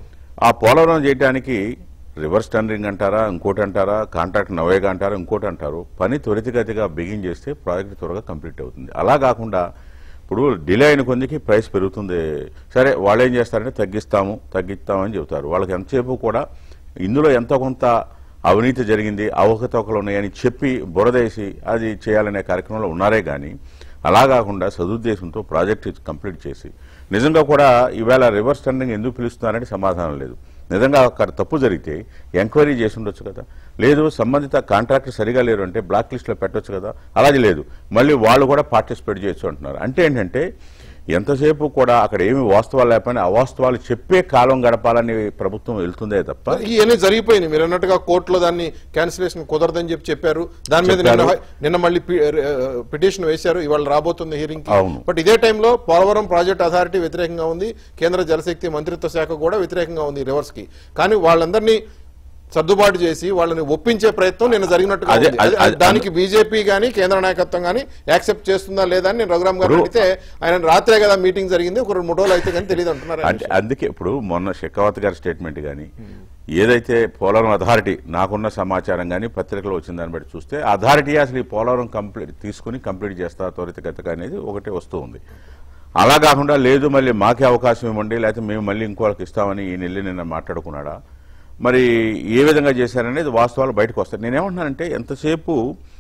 ఆ పోలవరం చేయడానికి రివర్స్ టెండరింగ్ అంటారా, ఇంకోటి అంటారా, కాంట్రాక్ట్ నవేగా అంటారా, ఇంకోటి అంటారు. పని త్వరితగతిగా బిగిన్ చేస్తే ప్రాజెక్టు త్వరగా కంప్లీట్ అవుతుంది. అలా కాకుండా ఇప్పుడు డిలే అయిన కొందికి ప్రైస్ పెరుగుతుంది. సరే వాళ్ళు ఏం చేస్తారంటే తగ్గిస్తాము తగ్గిస్తామని చెబుతారు. వాళ్ళకి ఎంతసేపు కూడా ఇందులో ఎంతో కొంత అవినీతి జరిగింది, అవకతవకలు ఉన్నాయని చెప్పి బురదేసి అది చేయాలనే కార్యక్రమంలో ఉన్నారే కానీ అలా కాకుండా సదుద్దేశంతో ప్రాజెక్టు కంప్లీట్ చేసి, నిజంగా కూడా ఈవేళ రివర్స్ టెండరింగ్ ఎందుకు పిలుస్తున్నారంటే సమాధానం లేదు. నిజంగా ఒక తప్పు జరిగితే ఎంక్వైరీ చేసి ఉండొచ్చు కదా, లేదు సంబంధిత కాంట్రాక్టర్ సరిగా లేరు అంటే బ్లాక్ లిస్ట్లో పెట్టొచ్చు కదా, అలాగే లేదు మళ్ళీ వాళ్ళు కూడా పార్టిసిపేట్ చేయొచ్చు అంటున్నారు. అంటే ఏంటంటే ఎంతసేపు కూడా అక్కడ ఏమి వాస్తవాలు లేకపోయినా అవాస్తవాలు చెప్పే కాలం గడపాలని ప్రభుత్వం వెళ్తుందే తప్ప ఇవన్నీ జరిగిపోయింది. మీరు అన్నట్టుగా కోర్టులో దాన్ని క్యాన్సిలేషన్ కుదరదని చెప్పి చెప్పారు. దాని మీద నిన్న మళ్ళీ పిటిషన్ వేశారు, ఇవాళ రాబోతుంది హియరింగ్. బట్ ఇదే టైంలో పోలవరం ప్రాజెక్ట్ అథారిటీ వ్యతిరేకంగా ఉంది, కేంద్ర జలశక్తి మంత్రిత్వ శాఖ కూడా వ్యతిరేకంగా ఉంది రివర్స్ కి. కానీ వాళ్ళందరినీ సర్దుబాటు చేసి వాళ్ళని ఒప్పించే ప్రయత్నం నిన్న జరిగినట్టుగా దానికి బీజేపీ గానీ కేంద్ర నాయకత్వం గానీ యాక్సెప్ట్ చేస్తుందా లేదా అని నేను రఘురామ్ గారు అడిగితే ఆయన రాత్రే కదా మీటింగ్ జరిగింది, ఒక రెండు మూడు రోజులు అయితే కానీ తెలియదు అంటున్నారు. అందుకే ఇప్పుడు మొన్న షెకావత్ గారి స్టేట్మెంట్ కానీ ఏదైతే పోలవరం అథారిటీ నాకున్న సమాచారం కానీ పత్రికలో వచ్చిన దాన్ని బట్టి చూస్తే అథారిటీ అసలు ఈ పోలవరం కంప్లీట్ తీసుకుని కంప్లీట్ చేస్తా త్వరితగతిగా అనేది ఒకటే వస్తూ ఉంది. అలా కాకుండా లేదు మళ్ళీ మాకే అవకాశం ఇవ్వండి లేకపోతే మేము మళ్ళీ ఇంకోళ్ళకి ఇస్తామని ఈ నెల్లి నిన్న మాట్లాడుకున్నాడా, మరి ఏ విధంగా చేశారనేది వాస్తవాలు బయటకు వస్తాయి. నేనేమంటున్నానంటే ఎంతసేపు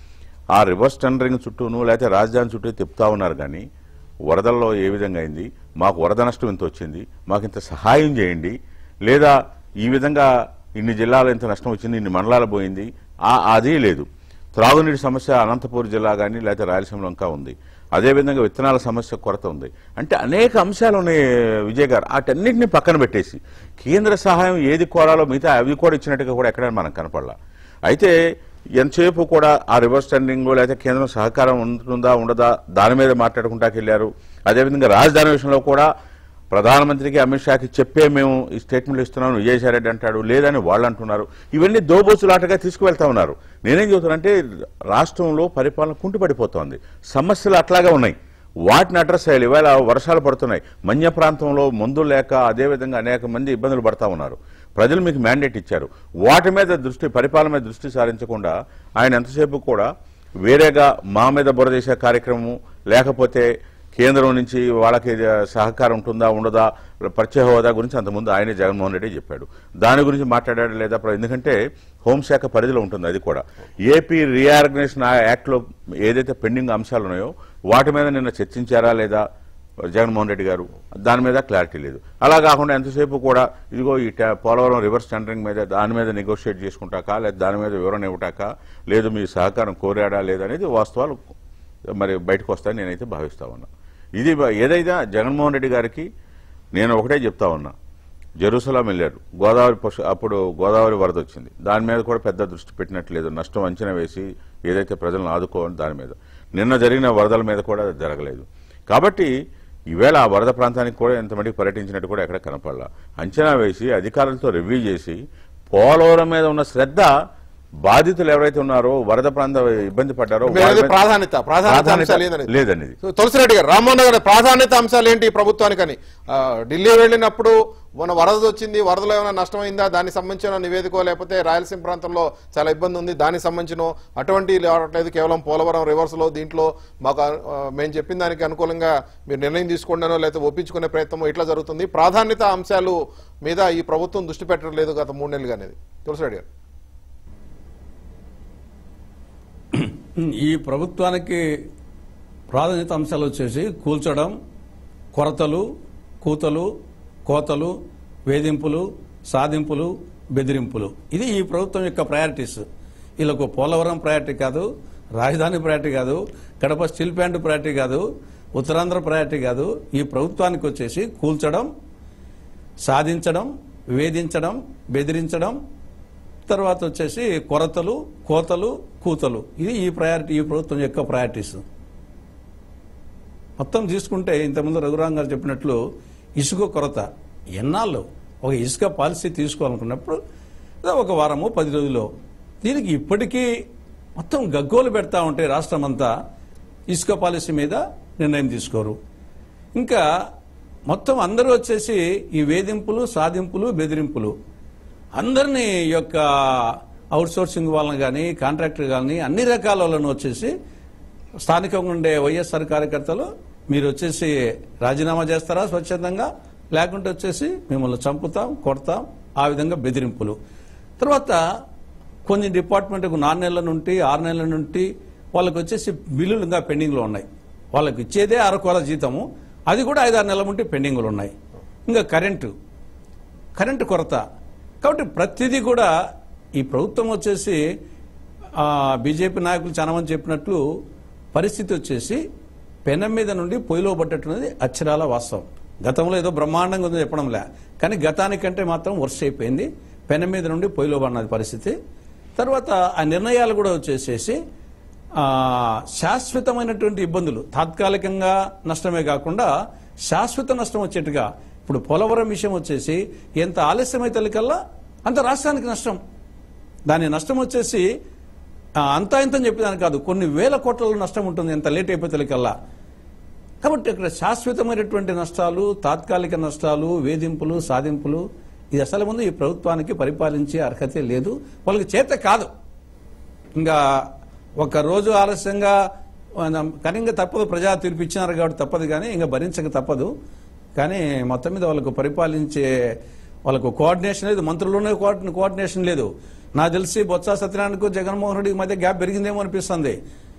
ఆ రివర్స్ టెండరింగ్ చుట్టూను లేకపోతే రాజధాని చుట్టూ తిప్పుతా ఉన్నారు కానీ వరదల్లో ఏ విధంగా అయింది, మాకు వరద నష్టం ఇంత వచ్చింది, మాకు ఇంత సహాయం చేయండి, లేదా ఈ విధంగా ఇన్ని జిల్లాలు ఇంత నష్టం వచ్చింది, ఇన్ని మండలాలు పోయింది, అది లేదు. త్రాగునీటి సమస్య అనంతపూర్ జిల్లా కానీ లేకపోతే రాయలసీమలో ఇంకా ఉంది. అదేవిధంగా విత్తనాల సమస్య కొరత ఉంది. అంటే అనేక అంశాలు ఉన్నాయి విజయ్ గారు. వాటన్నింటినీ పక్కన పెట్టేసి కేంద్ర సహాయం ఏది కోరాలో మిగతా అవి కూడా ఇచ్చినట్టుగా కూడా ఎక్కడైనా మనకు కనపడలా. అయితే ఎంతసేపు కూడా ఆ రివర్స్ టెండరింగ్ లేకపోతే కేంద్రం సహకారం ఉంటుందా ఉండదా దాని మీద మాట్లాడుకుంటాకి వెళ్ళారు. అదేవిధంగా రాజధాని విషయంలో కూడా ప్రధానమంత్రికి అమిత్ షాకి చెప్పే మేము ఈ స్టేట్మెంట్లు ఇస్తున్నాం, విజయసాయి రెడ్డి అంటాడు, లేదని వాళ్ళు అంటున్నారు. ఇవన్నీ దోబోచులాటగా తీసుకువెళ్తా ఉన్నారు. నేనేం చెబుతానంటే రాష్ట్రంలో పరిపాలన కుంటుపడిపోతోంది, సమస్యలు అట్లాగే ఉన్నాయి, వాటిని అడ్రస్ చేయాలి. ఇవాళ వర్షాలు పడుతున్నాయి, మన్య ప్రాంతంలో మందులు లేక అదేవిధంగా అనేక మంది ఇబ్బందులు పడతా ఉన్నారు. ప్రజలు మీకు మ్యాండేట్ ఇచ్చారు, వాటి మీద దృష్టి పరిపాలన మీద దృష్టి సారించకుండా ఆయన ఎంతసేపు కూడా వేరేగా మా మీద బురద చేసే కార్యక్రమం, లేకపోతే కేంద్రం నుంచి వాళ్ళకి సహకారం ఉంటుందా ఉండదా, ప్రత్యేక హోదా గురించి అంతకుముందు ఆయనే జగన్మోహన్ రెడ్డి చెప్పాడు. దాని గురించి మాట్లాడాడు లేదా? ఎందుకంటే హోంశాఖ పరిధిలో ఉంటుంది అది కూడా. ఏపీ రీఆర్గనైజేషన్ యాక్ట్లో ఏదైతే పెండింగ్ అంశాలు ఉన్నాయో వాటి మీద నిన్న చర్చించారా లేదా జగన్మోహన్ రెడ్డి గారు? దాని మీద క్లారిటీ లేదు. అలా కాకుండా ఎంతసేపు కూడా ఇదిగో ఈ పోలవరం రివర్స్ టెండరింగ్ మీద దాని మీద నెగోషియేట్ చేసుకుంటాకా, లేదా దాని మీద వివరణ ఇవ్వటాకా, లేదు మీ సహకారం కోరాడా లేదనేది వాస్తవాలు మరి బయటకు వస్తాయని నేనైతే భావిస్తా ఉన్నా. ఇది ఏదైనా జగన్మోహన్ రెడ్డి గారికి నేను ఒకటే చెప్తా ఉన్నా, జెరూసలాం వెళ్ళారు, గోదావరి అప్పుడు గోదావరి వరద వచ్చింది, దాని మీద కూడా పెద్ద దృష్టి పెట్టినట్లేదు, నష్టం అంచనా వేసి ఏదైతే ప్రజలను ఆదుకోవాలి దాని మీద. నిన్న జరిగిన వరదల మీద కూడా జరగలేదు. కాబట్టి ఈవేళ ఆ వరద ప్రాంతానికి కూడా ఎంతమందికి పర్యటించినట్టు కూడా ఎక్కడ కనపడలా. అంచనా వేసి అధికారులతో రివ్యూ చేసి పోలవరం మీద ఉన్న శ్రద్ధ, బాధితులు ఎవరైతే ఉన్నారో వరద ప్రాంతం ఇబ్బంది పడ్డారో ప్రాధాన్యత ప్రాధాన్యత లేదనేది తులసిరెడ్డి గారు, రామ్మోహన్ గారు ప్రాధాన్యత అంశాలు ఏంటి ప్రభుత్వానికని? ఢిల్లీ వెళ్ళినప్పుడు మన వరద వచ్చింది, వరదలో ఏమైనా నష్టమైందా దానికి సంబంధించిన నివేదిక, లేకపోతే రాయలసీమ ప్రాంతంలో చాలా ఇబ్బంది ఉంది దానికి సంబంధించిన అటువంటి రావట్లేదు, కేవలం పోలవరం రివర్స్ లో దీంట్లో మాకు మేము చెప్పిన దానికి అనుకూలంగా మీరు నిర్ణయం తీసుకున్నానో లేకపోతే ఒప్పించుకునే ప్రయత్నం ఇట్లా జరుగుతుంది. ప్రాధాన్యత అంశాలు మీద ఈ ప్రభుత్వం దృష్టి పెట్టడం లేదు గత మూడు నెలలుగా అనేది తులసిరెడ్డి గారు. ఈ ప్రభుత్వానికి ప్రాధాన్యత అంశాలు వచ్చేసి కూల్చడం, కొరతలు, కూతలు, కోతలు, వేధింపులు, సాధింపులు, బెదిరింపులు. ఇది ఈ ప్రభుత్వం యొక్క ప్రయారిటీస్. వీళ్ళకు పోలవరం ప్రయారిటీ కాదు, రాజధాని ప్రయారిటీ కాదు, కడప స్టీల్ ప్లాంట్ ప్రయారిటీ కాదు, ఉత్తరాంధ్ర ప్రయారిటీ కాదు. ఈ ప్రభుత్వానికి వచ్చేసి కూల్చడం, సాధించడం, వేధించడం, బెదిరించడం, తర్వాత వచ్చేసి కొరతలు, కోతలు, కూతలు. ఇది ఈ ప్రయారిటీ ఈ ప్రభుత్వం యొక్క ప్రయారిటీస్. మొత్తం తీసుకుంటే ఇంతకుముందు రఘురాం గారు చెప్పినట్లు ఇసుక కొరత ఎన్నాళ్ళు ఒక ఇసుక పాలసీ తీసుకోవాలనుకున్నప్పుడు ఒక వారము పది రోజులు, దీనికి ఇప్పటికీ మొత్తం గగ్గోలు పెడతా ఉంటే రాష్ట్రం అంతా ఇసుక పాలసీ మీద నిర్ణయం తీసుకోరు. ఇంకా మొత్తం అందరూ వచ్చేసి ఈ వేధింపులు, సాధింపులు, బెదిరింపులు, అందరినీ యొక్క అవుట్ సోర్సింగ్ వాళ్ళని కానీ కాంట్రాక్టర్ కానీ అన్ని రకాల వాళ్ళను వచ్చేసి స్థానికంగా ఉండే వైఎస్ఆర్ కార్యకర్తలు మీరు వచ్చేసి రాజీనామా చేస్తారా స్వచ్ఛందంగా, లేకుంటే వచ్చేసి మిమ్మల్ని చంపుతాం, కొడతాం, ఆ విధంగా బెదిరింపులు. తర్వాత కొన్ని డిపార్ట్మెంట్కు నాలుగు నెలల నుండి ఆరు నెలల నుండి వాళ్ళకి వచ్చేసి బిల్లులు ఇంకా పెండింగ్లో ఉన్నాయి. వాళ్ళకి ఇచ్చేదే అరకొర జీతము, అది కూడా ఐదారు నెలల నుండి పెండింగ్లు ఉన్నాయి. ఇంకా కరెంటు కరెంటు కొరత. కాబట్టి ప్రతిదీ కూడా ఈ ప్రభుత్వం వచ్చేసి బీజేపీ నాయకులు చాలా మంది చెప్పినట్లు పరిస్థితి వచ్చేసి పెనం మీద నుండి పొయ్యిలో పడ్డట్టున్నది అక్షరాల వాస్తవం. గతంలో ఏదో బ్రహ్మాండంగా ఉందో చెప్పడంలే, కానీ గతానికంటే మాత్రం వర్ష అయిపోయింది. పెనం మీద నుండి పొయ్యిలో పడినది పరిస్థితి. తర్వాత ఆ నిర్ణయాలు కూడా వచ్చేసేసి శాశ్వతమైనటువంటి ఇబ్బందులు, తాత్కాలికంగా నష్టమే కాకుండా శాశ్వత నష్టం వచ్చేట్టుగా. ఇప్పుడు పోలవరం విషయం వచ్చేసి ఎంత ఆలస్యమైతే కల్లా అంత రాష్ట్రానికి నష్టం. దాని నష్టం వచ్చేసి అంతా ఇంత చెప్పేదానికి కాదు, కొన్ని వేల కోట్ల నష్టం ఉంటుంది ఎంత లేట్ అయిపోతే కల్లా. కాబట్టి ఇక్కడ శాశ్వతమైనటువంటి నష్టాలు, తాత్కాలిక నష్టాలు, వేధింపులు, సాధింపులు, ఇది అసలు ముందు ఈ ప్రభుత్వానికి పరిపాలించే అర్హతే లేదు, వాళ్ళకి చేత కాదు. ఇంకా ఒక రోజు ఆలస్యంగా కానీ ఇంకా తప్పదు, ప్రజా తీర్పు ఇచ్చినారు కాబట్టి తప్పదు, కానీ ఇంకా భరించక తప్పదు. కానీ మొత్తం మీద వాళ్ళకు పరిపాలించే వాళ్ళకు కోఆర్డినేషన్ లేదు, మంత్రుల్లోనే కోఆర్డినేషన్ లేదు. నాకు తెలిసి బొత్స సత్యనారాయణకు జగన్మోహన్ రెడ్డికి మధ్య గ్యాప్ పెరిగిందేమో అనిపిస్తుంది.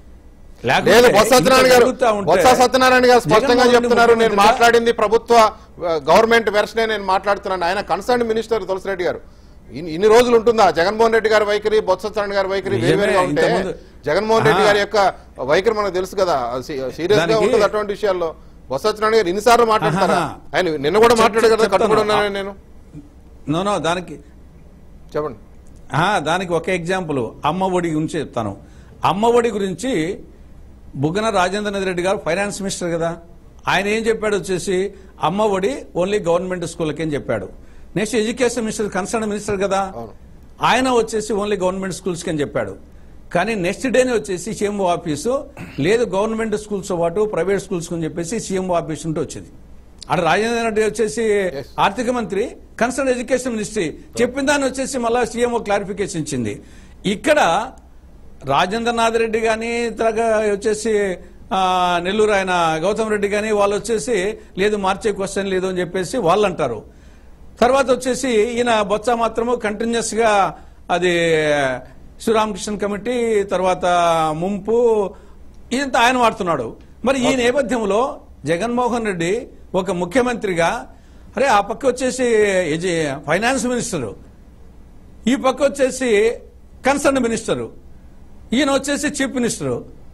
సత్యనారాయణ గారు స్పష్టంగా చెప్తున్నారు, నేను మాట్లాడింది ప్రభుత్వ గవర్నమెంట్ వెర్షనే నేను మాట్లాడుతున్నాను. ఆయన కన్సర్న్ మినిస్టర్ తులసిరెడ్డి గారు ఇన్ని ఇన్ని రోజులు ఉంటుందా జగన్మోహన్ రెడ్డి గారి వైఖరి, బొత్స సత్యనారాయణ గారి వైఖరి వేరువేరుగా ఉంటే జగన్మోహన్ రెడ్డి గారి యొక్క వైఖరి మనకు తెలుసు కదా, సీరియస్ గా ఉంటుంది అటువంటి విషయాల్లో. బొత్స సత్యనారాయణ గారు ఇన్నిసార్లు మాట్లాడతారా? ఆయన నిన్న కూడా మాట్లాడారు కదా, కట్టుబడి ఉన్నాను నేను. నో నో దానికి చెప్పండి. దానికి ఒక ఎగ్జాంపుల్ అమ్మ ఒడి గురించి చెప్తాను. అమ్మ ఒడి గురించి బుగ్గన రాజేంద్రనాథ్ రెడ్డి గారు ఫైనాన్స్ మినిస్టర్ కదా, ఆయన ఏం చెప్పాడు వచ్చేసి అమ్మ ఒడి ఓన్లీ గవర్నమెంట్ స్కూల్కి అని చెప్పాడు. Next education minister concern minister కదా, ఆయన వచ్చేసి ఓన్లీ గవర్నమెంట్ స్కూల్స్కి అని చెప్పాడు. కానీ నెక్స్ట్ డేనే వచ్చేసి సీఎంఓ ఆఫీసు లేదు గవర్నమెంట్ స్కూల్స్ పాటు ప్రైవేట్ స్కూల్స్ అని చెప్పేసి సీఎంఓ ఆఫీస్ ఉంటే వచ్చింది. అక్కడ రాజేంద్ర రెడ్డి వచ్చేసి ఆర్థిక మంత్రి, కన్సర్న్ ఎడ్యుకేషన్ మినిస్ట్రీ చెప్పిన దాన్ని వచ్చేసి మళ్ళా సీఎంఓ క్లారిఫికేషన్ ఇచ్చింది. ఇక్కడ రాజేంద్రనాథ్ రెడ్డి కానీ ఇతరగా వచ్చేసి నెల్లూరు ఆయన గౌతమ్ రెడ్డి కానీ వాళ్ళు వచ్చేసి లేదు మార్చే క్వశ్చన్ లేదు అని చెప్పేసి వాళ్ళు అంటారు. తర్వాత వచ్చేసి ఈయన బొత్స మాత్రము కంటిన్యూస్ గా అది శ్రీరామకృష్ణ కమిటీ తర్వాత ముంపు ఇదంతా ఆయన వాడుతున్నాడు. మరి ఈ నేపథ్యంలో జగన్మోహన్ రెడ్డి ఒక ముఖ్యమంత్రిగా అరే ఆ పక్క వచ్చేసి ఫైనాన్స్ మినిస్టరు, ఈ పక్క వచ్చేసి కన్సర్న్ మినిస్టరు, ఈయన వచ్చేసి చీఫ్ మినిస్టరు.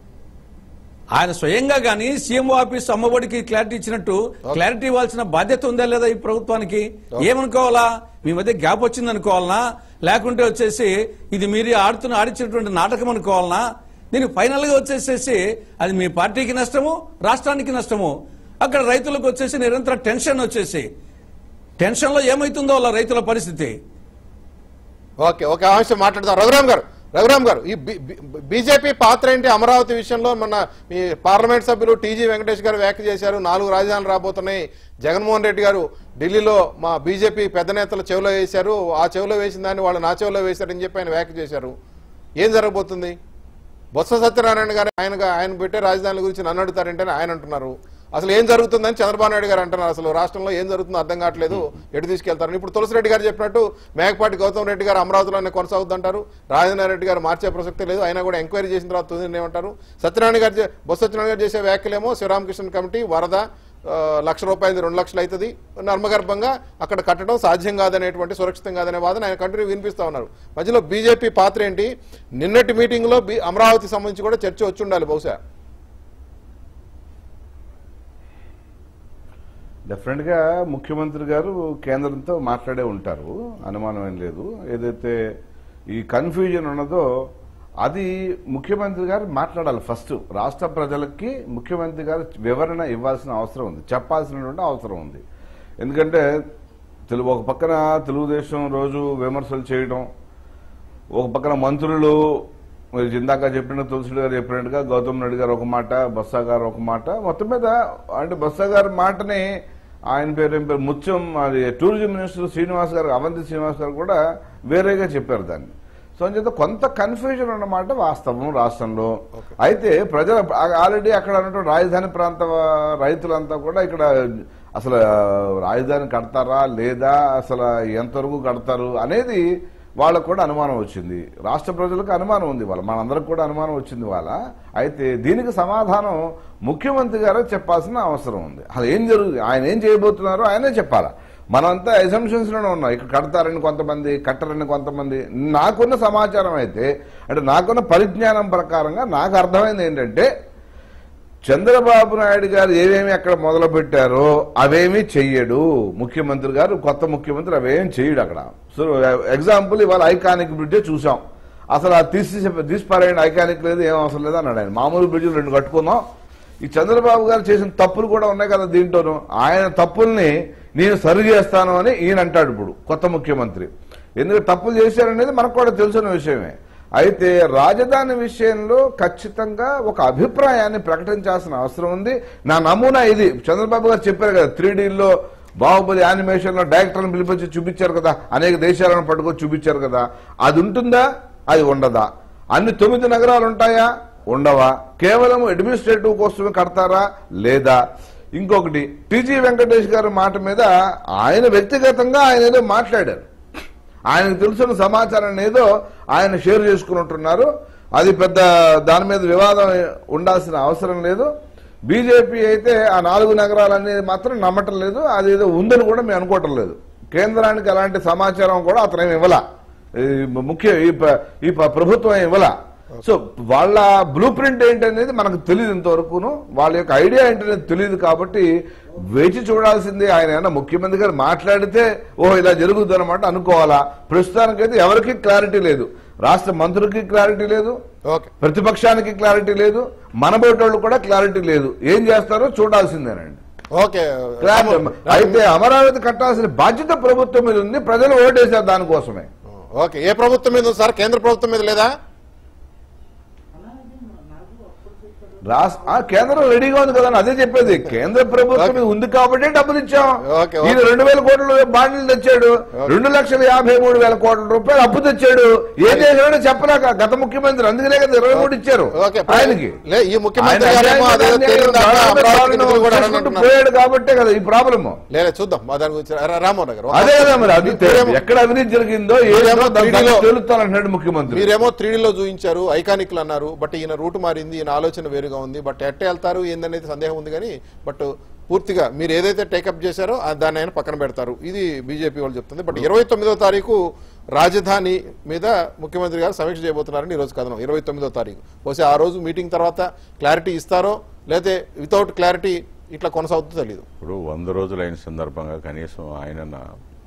ఆయన స్వయంగా గానీ సీఎంఓ ఆఫీస్ అమ్మఒడికి క్లారిటీ ఇచ్చినట్టు క్లారిటీ ఇవ్వాల్సిన బాధ్యత ఉందా లేదా ఈ ప్రభుత్వానికి? ఏమనుకోవాలా, మీ మధ్య గ్యాప్ వచ్చింది అనుకోవాలనా, లేకుంటే వచ్చేసి ఇది మీరు ఆడుతున్న ఆడించినటువంటి నాటకం అనుకోవాలనా? దీనికి ఫైనల్ గా వచ్చేసేసి అది మీ పార్టీకి నష్టము, రాష్ట్రానికి నష్టము. అక్కడ రైతులకు వచ్చేసి నిరంతర టెన్షన్ వచ్చేసి టెన్షన్ లో ఏమైతుందో వాళ్ళ రైతుల పరిస్థితి. ఓకే ఓకే అంశం మాట్లాడదాం. రఘురామ్ గారు రఘురామ్ గారు ఈ బీజేపీ పాత్ర ఏంటి అమరావతి విషయంలో? మొన్న మీ పార్లమెంట్ సభ్యులు టీజీ వెంకటేష్ గారు వ్యాఖ్య చేశారు, నాలుగు రాజధానులు రాబోతున్నాయి. జగన్మోహన్ రెడ్డి గారు ఢిల్లీలో మా బీజేపీ పెద్ద నేతల చెవిలో వేశారు, ఆ చెవిలో వేసిన దాన్ని వాళ్ళు నా చెవిలో వేశారని చెప్పి ఆయన వ్యాఖ్య చేశారు. ఏం జరగబోతుంది? బొత్స సత్యనారాయణ గారు ఆయనగా ఆయన పెట్టే రాజధానుల గురించి నన్ను అడుగుతారంటే ఆయన అంటున్నారు. అసలు ఏం జరుగుతుందని చంద్రబాబు నాయుడు గారు అంటున్నారు. అసలు రాష్ట్రంలో ఏం జరుగుతుందో అర్థం కావట్లేదు, ఎటు తీసుకెళ్తారని. ఇప్పుడు తులసిరెడ్డి గారు చెప్పినట్టు మేకపాటి గౌతమ్ రెడ్డి గారు అమరావతిలోనే కొనసాగుతుంటారు, రాజేంద్ర రెడ్డి గారు మార్చే ప్రసక్తి లేదు, అయినా కూడా ఎంక్వైరీ చేసిన తర్వాత తుది ఏమంటారు. సత్యనారాయణ గారు బొత్స సత్యనారాయణ గారు చేసే వ్యాఖ్యలేమో శ్రీరామకృష్ణ కమిటీ వరద లక్ష రూపాయలు రెండు లక్షలు అవుతుంది, నర్మగర్భంగా అక్కడ కట్టడం సాధ్యం కాదనేటువంటి సురక్షితం కాదనే వాదన ఆయన కంటిన్యూ వినిపిస్తా ఉన్నారు. మధ్యలో బీజేపీ పాత్ర ఏంటి? నిన్నటి మీటింగ్ లో అమరావతి సంబంధించి కూడా చర్చ వచ్చి ఉండాలి బహుశా. డెఫినెట్గా ముఖ్యమంత్రి గారు కేంద్రంతో మాట్లాడే ఉంటారు, అనుమానం ఏం లేదు. ఏదైతే ఈ కన్ఫ్యూజన్ ఉన్నదో అది ముఖ్యమంత్రి గారు మాట్లాడాలి. ఫస్ట్ రాష్ట్ర ప్రజలకి ముఖ్యమంత్రి గారు వివరణ ఇవ్వాల్సిన అవసరం ఉంది, చెప్పాల్సినటువంటి అవసరం ఉంది. ఎందుకంటే తెలుగు ఒక పక్కన తెలుగుదేశం రోజు విమర్శలు చేయడం, ఒక పక్కన మంత్రులు ఇందాక చెప్పిన తులసి గారు చెప్పినట్టుగా గౌతమ్ రెడ్డి గారు ఒక మాట, బొత్స గారు ఒక మాట, మొత్తం మీద అంటే బొత్స గారి మాటని ఆయన పేరు ఏం పేరు ముత్యం అది టూరిజం మినిస్టర్ శ్రీనివాస్ గారు, అవంతి శ్రీనివాస్ గారు కూడా వేరేగా చెప్పారు దాన్ని. సో అంచేత కొంత కన్ఫ్యూజన్ అన్నమాట వాస్తవం రాష్ట్రంలో. అయితే ప్రజలు ఆల్రెడీ అక్కడ ఉన్నటువంటి రాజధాని ప్రాంత రైతులంతా కూడా ఇక్కడ అసలు రాజధాని కడతారా లేదా, అసలు ఎంతవరకు కడతారు అనేది వాళ్ళకు కూడా అనుమానం వచ్చింది. రాష్ట్ర ప్రజలకు అనుమానం ఉంది, వాళ్ళ మనందరికి కూడా అనుమానం వచ్చింది వాళ్ళ. అయితే దీనికి సమాధానం ముఖ్యమంత్రి గారే చెప్పాల్సిన అవసరం ఉంది. అసలు ఏం జరుగుతుంది, ఆయన ఏం చేయబోతున్నారో ఆయనే చెప్పాలా. మనంతా ఎజంప్షన్స్ లోనే ఉన్నాం, ఇక్కడ కడతారని కొంతమంది, కట్టరని కొంతమంది. నాకున్న సమాచారం అయితే అంటే నాకున్న పరిజ్ఞానం ప్రకారంగా నాకు అర్థమైంది ఏంటంటే చంద్రబాబు నాయుడు గారు ఏమేమి అక్కడ మొదలు పెట్టారో అవేమీ చెయ్యడు ముఖ్యమంత్రి గారు, కొత్త ముఖ్యమంత్రి అవేమీ చెయ్యడు అక్కడ. సో ఎగ్జాంపుల్ ఇవాళ ఐకానిక్ బ్రిడ్జే చూసాం, అసలు ఆ తీసి తీసిపారేయండి, ఐకానిక్ లేదు, ఏం అవసరం లేదు అన్నాడు ఆయన. మామూలు బ్రిడ్జ్లు రెండు కట్టుకుందాం. ఈ చంద్రబాబు గారు చేసిన తప్పులు కూడా ఉన్నాయి కదా దీంట్లోనూ, ఆయన తప్పుల్ని నేను సరి చేస్తాను అని ఈయన అంటాడు ఇప్పుడు కొత్త ముఖ్యమంత్రి. ఎందుకంటే తప్పులు చేశారనేది మనకు కూడా తెలిసిన విషయమే. అయితే రాజధాని విషయంలో ఖచ్చితంగా ఒక అభిప్రాయాన్ని ప్రకటించాల్సిన అవసరం ఉంది. నా నమూనా ఇది, చంద్రబాబు గారు చెప్పారు కదా త్రీ డీల్లో బాహుబలి యానిమేషన్ లో డైరెక్టర్లను పిలిపించి చూపించారు కదా, అనేక దేశాలను పట్టుకొని చూపించారు కదా, అది ఉంటుందా, అది ఉండదా? అన్ని తొమ్మిది నగరాలు ఉంటాయా, ఉండవా? కేవలం అడ్మినిస్ట్రేటివ్ కోసమే కడతారా, లేదా? ఇంకొకటి టీజీ వెంకటేష్ గారి మాట మీద ఆయన వ్యక్తిగతంగా ఆయన ఏదో మాట్లాడారు, ఆయనకు తెలిసిన సమాచారాన్ని ఏదో ఆయన షేర్ చేసుకున్నట్టున్నారు. అది పెద్ద దాని మీద వివాదం ఉండాల్సిన అవసరం లేదు. బీజేపీ అయితే ఆ నాలుగు నగరాలనేది మాత్రం నమ్మటం లేదు, అది ఏదో ఉందని కూడా మేము అనుకోవటం లేదు. కేంద్రానికి అలాంటి సమాచారం కూడా అతను ఇవ్వాల, ముఖ్య ఈ ప- ఈ ప- ప్రభుత్వం ఇవ్వాల. సో వాళ్ళ బ్లూ ప్రింట్ ఏంటనేది మనకు తెలియదు ఇంతవరకును, వాళ్ళ యొక్క ఐడియా ఏంటనేది తెలియదు. కాబట్టి వేచి చూడాల్సిందే. ఆయన ఏమన్నా ముఖ్యమంత్రి గారు మాట్లాడితే ఓ ఇలా జరుగుతుంది అనమాట అనుకోవాలా. ప్రస్తుతానికైతే ఎవరికి క్లారిటీ లేదు, రాష్ట్ర మంత్రులకి క్లారిటీ లేదు, ఓకే ప్రతిపక్షానికి క్లారిటీ లేదు, మనబోటోళ్ళు కూడా క్లారిటీ లేదు. ఏం చేస్తారో చూడాల్సిందేనండి. ఓకే క్లారిటీ అయితే అమరావతి కట్టాల్సిన బాధ్యత ప్రభుత్వం మీద ఉంది, ప్రజలు ఓటేశారు దానికోసమే. ఓకే ఏ ప్రభుత్వం మీద ఉంది సార్? కేంద్ర ప్రభుత్వం మీద లేదా? రాష్ట్ర కేంద్రం రెడీగా ఉంది కదా, అదే చెప్పేది. కేంద్ర ప్రభుత్వం మీద ఉంది కాబట్టి డబ్బులు ఇచ్చాం. Okay, okay. ఈయన రెండు వేల కోట్ల బాండ్లు తెచ్చాడు, రెండు లక్షల యాభై మూడు వేల కోట్ల రూపాయలు అప్పు తెచ్చాడు. ఏం చేశాడో చెప్పలేక గత ముఖ్యమంత్రి, అందుకనే కదా ఇరవై మూడు ఇచ్చారు ఓకే, ఆయనకి. లే, ఈ ముఖ్యమంత్రి ఆయన గారేమో అదేదో తేలిందా అక్కడ అమరావతి నిధులు కూడా చేసుకుంటూ అనంటున్నారు. పోయాడు కాబట్టే కదా ఈ ప్రాబ్లము. లేదా చూద్దాం మా దాని గురించి. రా- రామ్మోహన్ గారు అదే కదా మరి, అది మీరేమో- ఎక్కడ అవినీతి జరిగిందో మీరేమో ఏమో త్రీడీలో- తెలుస్తానంటున్నాడు ముఖ్యమంత్రి. మీరేమో త్రీడీలో చూపించారు, ఐకానిక్లు అన్నారు. బట్ ఈయన రూట్ మారింది, ఈయన ఆలోచన వేరుగా ఉంది. బట్ ఎట్టే వెళ్తారు ఏందనేది సందేహం ఉంది. కానీ బట్ పూర్తిగా మీరు ఏదైతే టేకప్ చేశారో ఆ దాన్ని ఆయన పక్కన పెడతారు, ఇది బీజేపీ వాళ్ళు చెప్తుంది. బట్ ఇరవై తొమ్మిదో తారీఖు రాజధాని మీద ముఖ్యమంత్రి గారు సమీక్ష చేయబోతున్నారని ఈ రోజు కథనం. ఇరవై తొమ్మిదో తారీఖు బహుశా ఆ రోజు మీటింగ్ తర్వాత క్లారిటీ ఇస్తారో లేకపోతే వితౌట్ క్లారిటీ ఇట్లా కొనసాగుతుందో తెలియదు. ఇప్పుడు వంద రోజులు అయిన సందర్భంగా కనీసం ఆయన నా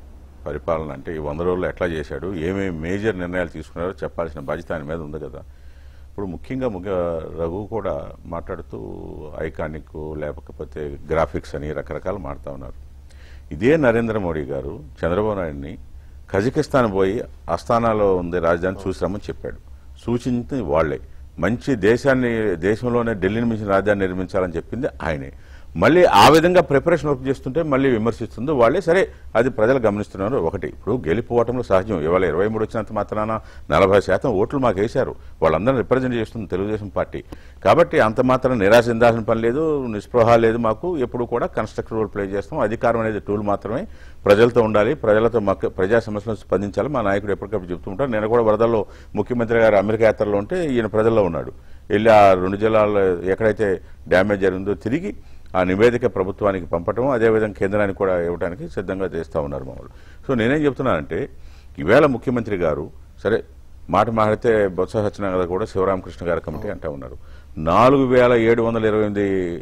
పరిపాలన అంటే ఈ వంద రోజులు ఎట్లా చేశాడు, ఏమేమి మేజర్ నిర్ణయాలు తీసుకున్నారో చెప్పాల్సిన బాధ్యత ఆయన మీద ఉంది కదా. ఇప్పుడు ముఖ్యంగా ముఖ్య రఘు కూడా మాట్లాడుతూ ఐకానిక్ లేకపోతే గ్రాఫిక్స్ అని రకరకాలు మాడుతూ ఉన్నారు. ఇదే నరేంద్ర మోడీ గారు చంద్రబాబు నాయుడిని కజకిస్తాన్ పోయి అస్తానాలో ఉంది రాజధాని చూసిరామని చెప్పాడు. సూచించింది వాళ్లే. మంచి దేశాన్ని దేశంలోనే ఢిల్లీని మించిన రాజధాని నిర్మించాలని చెప్పింది ఆయనే. మళ్ళీ ఆ విధంగా ప్రిపరేషన్ వర్క్ చేస్తుంటే మళ్ళీ విమర్శిస్తుంది వాళ్ళే. సరే, అది ప్రజలు గమనిస్తున్నారు. ఒకటి, ఇప్పుడు గెలిపోవటంలో సహజం. ఇవాళ ఇరవై మూడు వచ్చినంత మాత్రాన నలభై శాతం ఓట్లు మాకు వేశారు, వాళ్ళందరూ రిప్రజెంట్ చేస్తుంది తెలుగుదేశం పార్టీ. కాబట్టి అంత మాత్రం నిరాశ చెందాల్సిన పని లేదు, నిస్పృహ లేదు. మాకు ఎప్పుడు కూడా కన్స్ట్రక్టివ్ రోల్ ప్లే చేస్తాం. అధికారం అనేది టూల్ మాత్రమే, ప్రజలతో ఉండాలి, ప్రజలతో మాకు ప్రజా సమస్యలను స్పందించాలి. మా నాయకుడు ఎప్పటికప్పుడు చెప్తూ ఉంటారు. నేను కూడా వరదల్లో ముఖ్యమంత్రి గారు అమెరికా యాత్రలో ఉంటే ఈయన ప్రజల్లో ఉన్నాడు. వెళ్ళి ఆ రెండు జిల్లాల్లో ఎక్కడైతే డ్యామేజ్ జరిగిందో తిరిగి ఆ నివేదిక ప్రభుత్వానికి పంపటం, అదేవిధంగా కేంద్రానికి కూడా ఇవ్వడానికి సిద్ధంగా చేస్తూ ఉన్నారు మామూలు. సో నేనేం చెప్తున్నానంటే, ఈవేళ ముఖ్యమంత్రి గారు సరే మాట మాట్లాడితే బొత్స సత్యనారాయణ కూడా శివరామకృష్ణ గారి కమిటీ అంటూ ఉన్నారు. నాలుగు వేల ఏడు వందల ఇరవై ఎనిమిది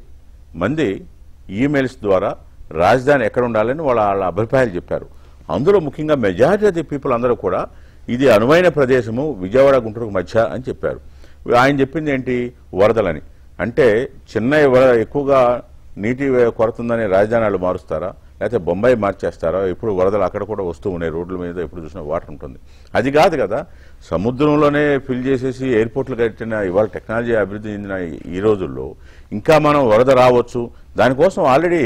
మంది ఈమెయిల్స్ ద్వారా రాజధాని ఎక్కడ ఉండాలని వాళ్ళ వాళ్ళ అభిప్రాయాలు చెప్పారు. అందులో ముఖ్యంగా మెజారిటీ ఆఫ్ ది పీపుల్ అందరూ కూడా ఇది అనువైన ప్రదేశము విజయవాడ గుంటూరుకు మధ్య అని చెప్పారు. ఆయన చెప్పింది ఏంటి, వరదలని. అంటే చెన్నై వరద ఎక్కువగా నీటి కొరత ఉందని రాజధానాలు మారుస్తారా, లేకపోతే బొంబాయి మార్చేస్తారా? ఇప్పుడు వరదలు అక్కడ కూడా వస్తూ ఉన్నాయి, రోడ్ల మీద ఎప్పుడు చూసినా వాటర్ ఉంటుంది. అది కాదు కదా, సముద్రంలోనే ఫిల్ చేసేసి ఎయిర్పోర్ట్లు కట్టిన ఇవాళ టెక్నాలజీ అభివృద్ధి చెందిన ఈ రోజుల్లో ఇంకా మనం వరద రావచ్చు, దానికోసం ఆల్రెడీ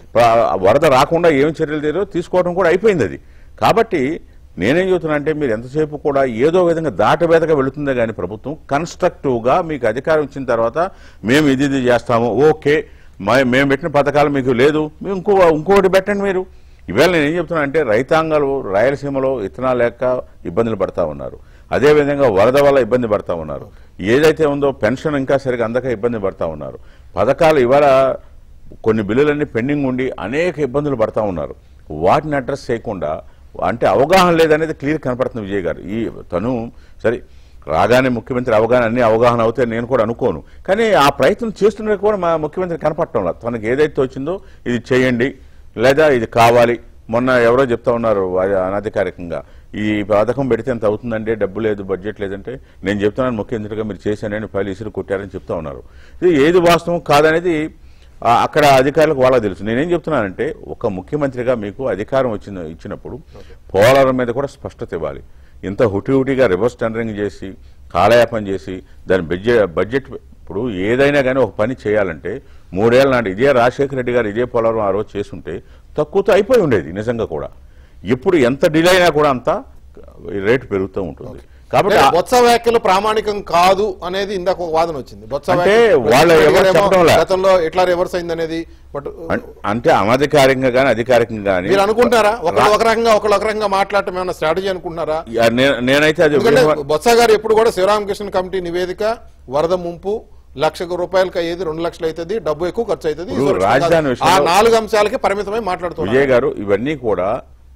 వరద రాకుండా ఏం చర్యలు తీరో తీసుకోవడం కూడా అయిపోయింది అది. కాబట్టి నేనేం చెబుతున్నా అంటే, మీరు ఎంతసేపు కూడా ఏదో విధంగా దాటవేదగా వెళుతుందే కానీ ప్రభుత్వం కన్స్ట్రక్టివ్గా మీకు అధికారం ఇచ్చిన తర్వాత మేము ఇది ఇది చేస్తాము, ఓకే మేము పెట్టిన పథకాలు మీకు లేదు, మేము ఇంకో ఇంకొకటి పెట్టండి మీరు. ఈవేళ నేను ఏం చెప్తున్నా అంటే, రైతాంగాలు రాయలసీమలో ఇత్తనాలు లేక ఇబ్బందులు పడతా ఉన్నారు, అదేవిధంగా వరద వల్ల ఇబ్బంది పడతా ఉన్నారు, ఏదైతే ఉందో పెన్షన్ ఇంకా సరిగా అందక ఇబ్బంది పడతా ఉన్నారు, పథకాలు ఇవాళ కొన్ని బిల్లులన్నీ పెండింగ్ ఉండి అనేక ఇబ్బందులు పడతా ఉన్నారు. వాటిని అడ్రస్ చేయకుండా, అంటే అవగాహన లేదనేది క్లియర్ కనపడుతుంది విజయ్ గారు. ఈ తను సరే రాగానే ముఖ్యమంత్రి అవగాహన అన్ని అవగాహన అవుతాయి నేను కూడా అనుకోను, కానీ ఆ ప్రయత్నం చేస్తున్నది కూడా మా ముఖ్యమంత్రి కనపడటం లేదు. తనకు ఏదైతే వచ్చిందో ఇది చేయండి లేదా ఇది కావాలి. మొన్న ఎవరో చెప్తా ఉన్నారు అనధికారికంగా, ఈ పథకం పెడితే ఎంత అవుతుందంటే డబ్బు లేదు, బడ్జెట్ లేదంటే, నేను చెప్తున్నాను ముఖ్యమంత్రిగా మీరు చేశానని ఫైల్ ఇసురు కొట్టారని చెప్తా ఉన్నారు. ఇది ఏది వాస్తవం కాదనేది అక్కడ అధికారులకు వాళ్ళకి తెలుసు. నేనేం చెప్తున్నానంటే, ఒక ముఖ్యమంత్రిగా మీకు అధికారం వచ్చిన ఇచ్చినప్పుడు పోలవరం మీద కూడా స్పష్టత ఇవ్వాలి. ఇంత హుటి హుటిగా రివర్స్ టెండరింగ్ చేసి కాలయాపన చేసి దాని బడ్జెట్ బడ్జెట్ ఇప్పుడు ఏదైనా కానీ ఒక పని చేయాలంటే మూడేళ్ల నాటి ఇదే రాజశేఖర రెడ్డి గారు ఇదే పోలవరం ఆ రోజు చేస్తుంటే తక్కువతో అయిపోయి ఉండేది నిజంగా కూడా. ఇప్పుడు ఎంత డిలే అయినా కూడా అంత రేటు పెరుగుతూ ఉంటుంది. కాబట్టి బొత్స వ్యాఖ్యలు ప్రామాణికం కాదు అనేది ఇందాక ఒక వాదన వచ్చింది. బొత్స అంటే వాళ్ళ ఎవరు చెప్పడం లేదు గతంలో ఎట్లా రివర్స్ అయింది అనేది. బట్ అంటే అనధికారికంగా కానీ అధికారికంగా కానీ మీరు అనుకుంటారా ఒకళ్ళు ఒక రకంగా ఒకళ్ళు ఒక రకంగా మాట్లాడటం ఏమైనా స్ట్రాటజీ అనుకుంటున్నారా? నేనైతే అది బొత్స గారు ఎప్పుడు కూడా శివరామకృష్ణ కమిటీ నివేదిక వరద ముంపు లక్ష రూపాయలకి అయ్యేది రెండు లక్షలు అవుతుంది, డబ్బు ఎక్కువ ఖర్చు అవుతుంది, రాజధాని ఆ నాలుగు అంశాలకి పరిమితమై మాట్లాడుతున్నారు విజయ్ గారు. ఇవన్నీ కూడా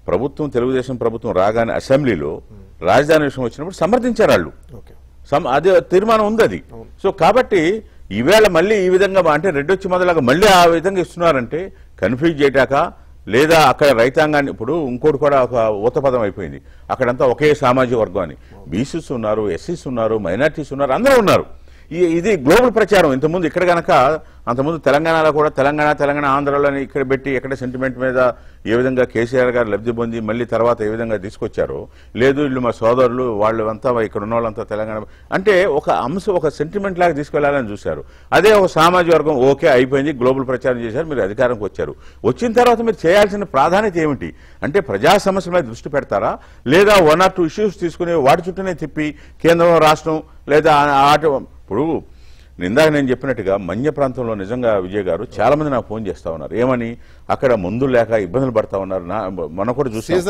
ప్రభుత్వం తెలుగుదేశం ప్రభుత్వం రాగానే అసెంబ్లీలో రాజధాని విషయం వచ్చినప్పుడు సమర్థించారు వాళ్ళు. అదే తీర్మానం ఉంది అది. సో కాబట్టి ఈవేళ మళ్ళీ ఈ విధంగా అంటే రెడ్డొచ్చి మొదలాగా మళ్ళీ ఆ విధంగా ఇస్తున్నారంటే కన్ఫ్యూజ్ చేయటాక, లేదా అక్కడ రైతాంగాన్ని ఇప్పుడు ఇంకోటి కూడా ఒక ఊతపదం అయిపోయింది, అక్కడంతా ఒకే సామాజిక వర్గం అని. బీసీస్ ఉన్నారు, ఎస్సీస్ ఉన్నారు, మైనార్టీస్ ఉన్నారు, అందరూ ఉన్నారు. ఇది గ్లోబల్ ప్రచారం. ఇంతకుముందు ఇక్కడ కనుక అంతకుముందు తెలంగాణలో కూడా తెలంగాణ తెలంగాణ ఆంధ్రాలోని ఇక్కడ పెట్టి ఎక్కడ సెంటిమెంట్ మీద ఏ విధంగా కేసీఆర్ గారు లబ్ధి పొంది మళ్ళీ తర్వాత ఏ విధంగా తీసుకొచ్చారో, లేదు వీళ్ళు మా సోదరులు వాళ్ళు అంతా ఇక్కడ ఉన్న వాళ్ళంతా తెలంగాణ అంటే ఒక అంశం ఒక సెంటిమెంట్ లాగా తీసుకెళ్లాలని చూశారు. అదే ఒక సామాజిక వర్గం ఓకే అయిపోయింది, గ్లోబల్ ప్రచారం చేశారు, మీరు అధికారంకి వచ్చారు. వచ్చిన తర్వాత మీరు చేయాల్సిన ప్రాధాన్యత ఏమిటి అంటే ప్రజా సమస్యల మీద దృష్టి పెడతారా, లేదా వన్ ఆర్ టూ ఇష్యూస్ తీసుకుని వాటి చుట్టూనే తిప్పి కేంద్రం రాష్ట్రం లేదా ఆట. ఇప్పుడు ఇందాక నేను చెప్పినట్టుగా మన్య ప్రాంతంలో నిజంగా విజయ్ గారు చాలా మంది నాకు ఫోన్ చేస్తా ఉన్నారు, ఏమని అక్కడ మందులు లేక ఇబ్బందులు పడతా ఉన్నారు. మనం కూడా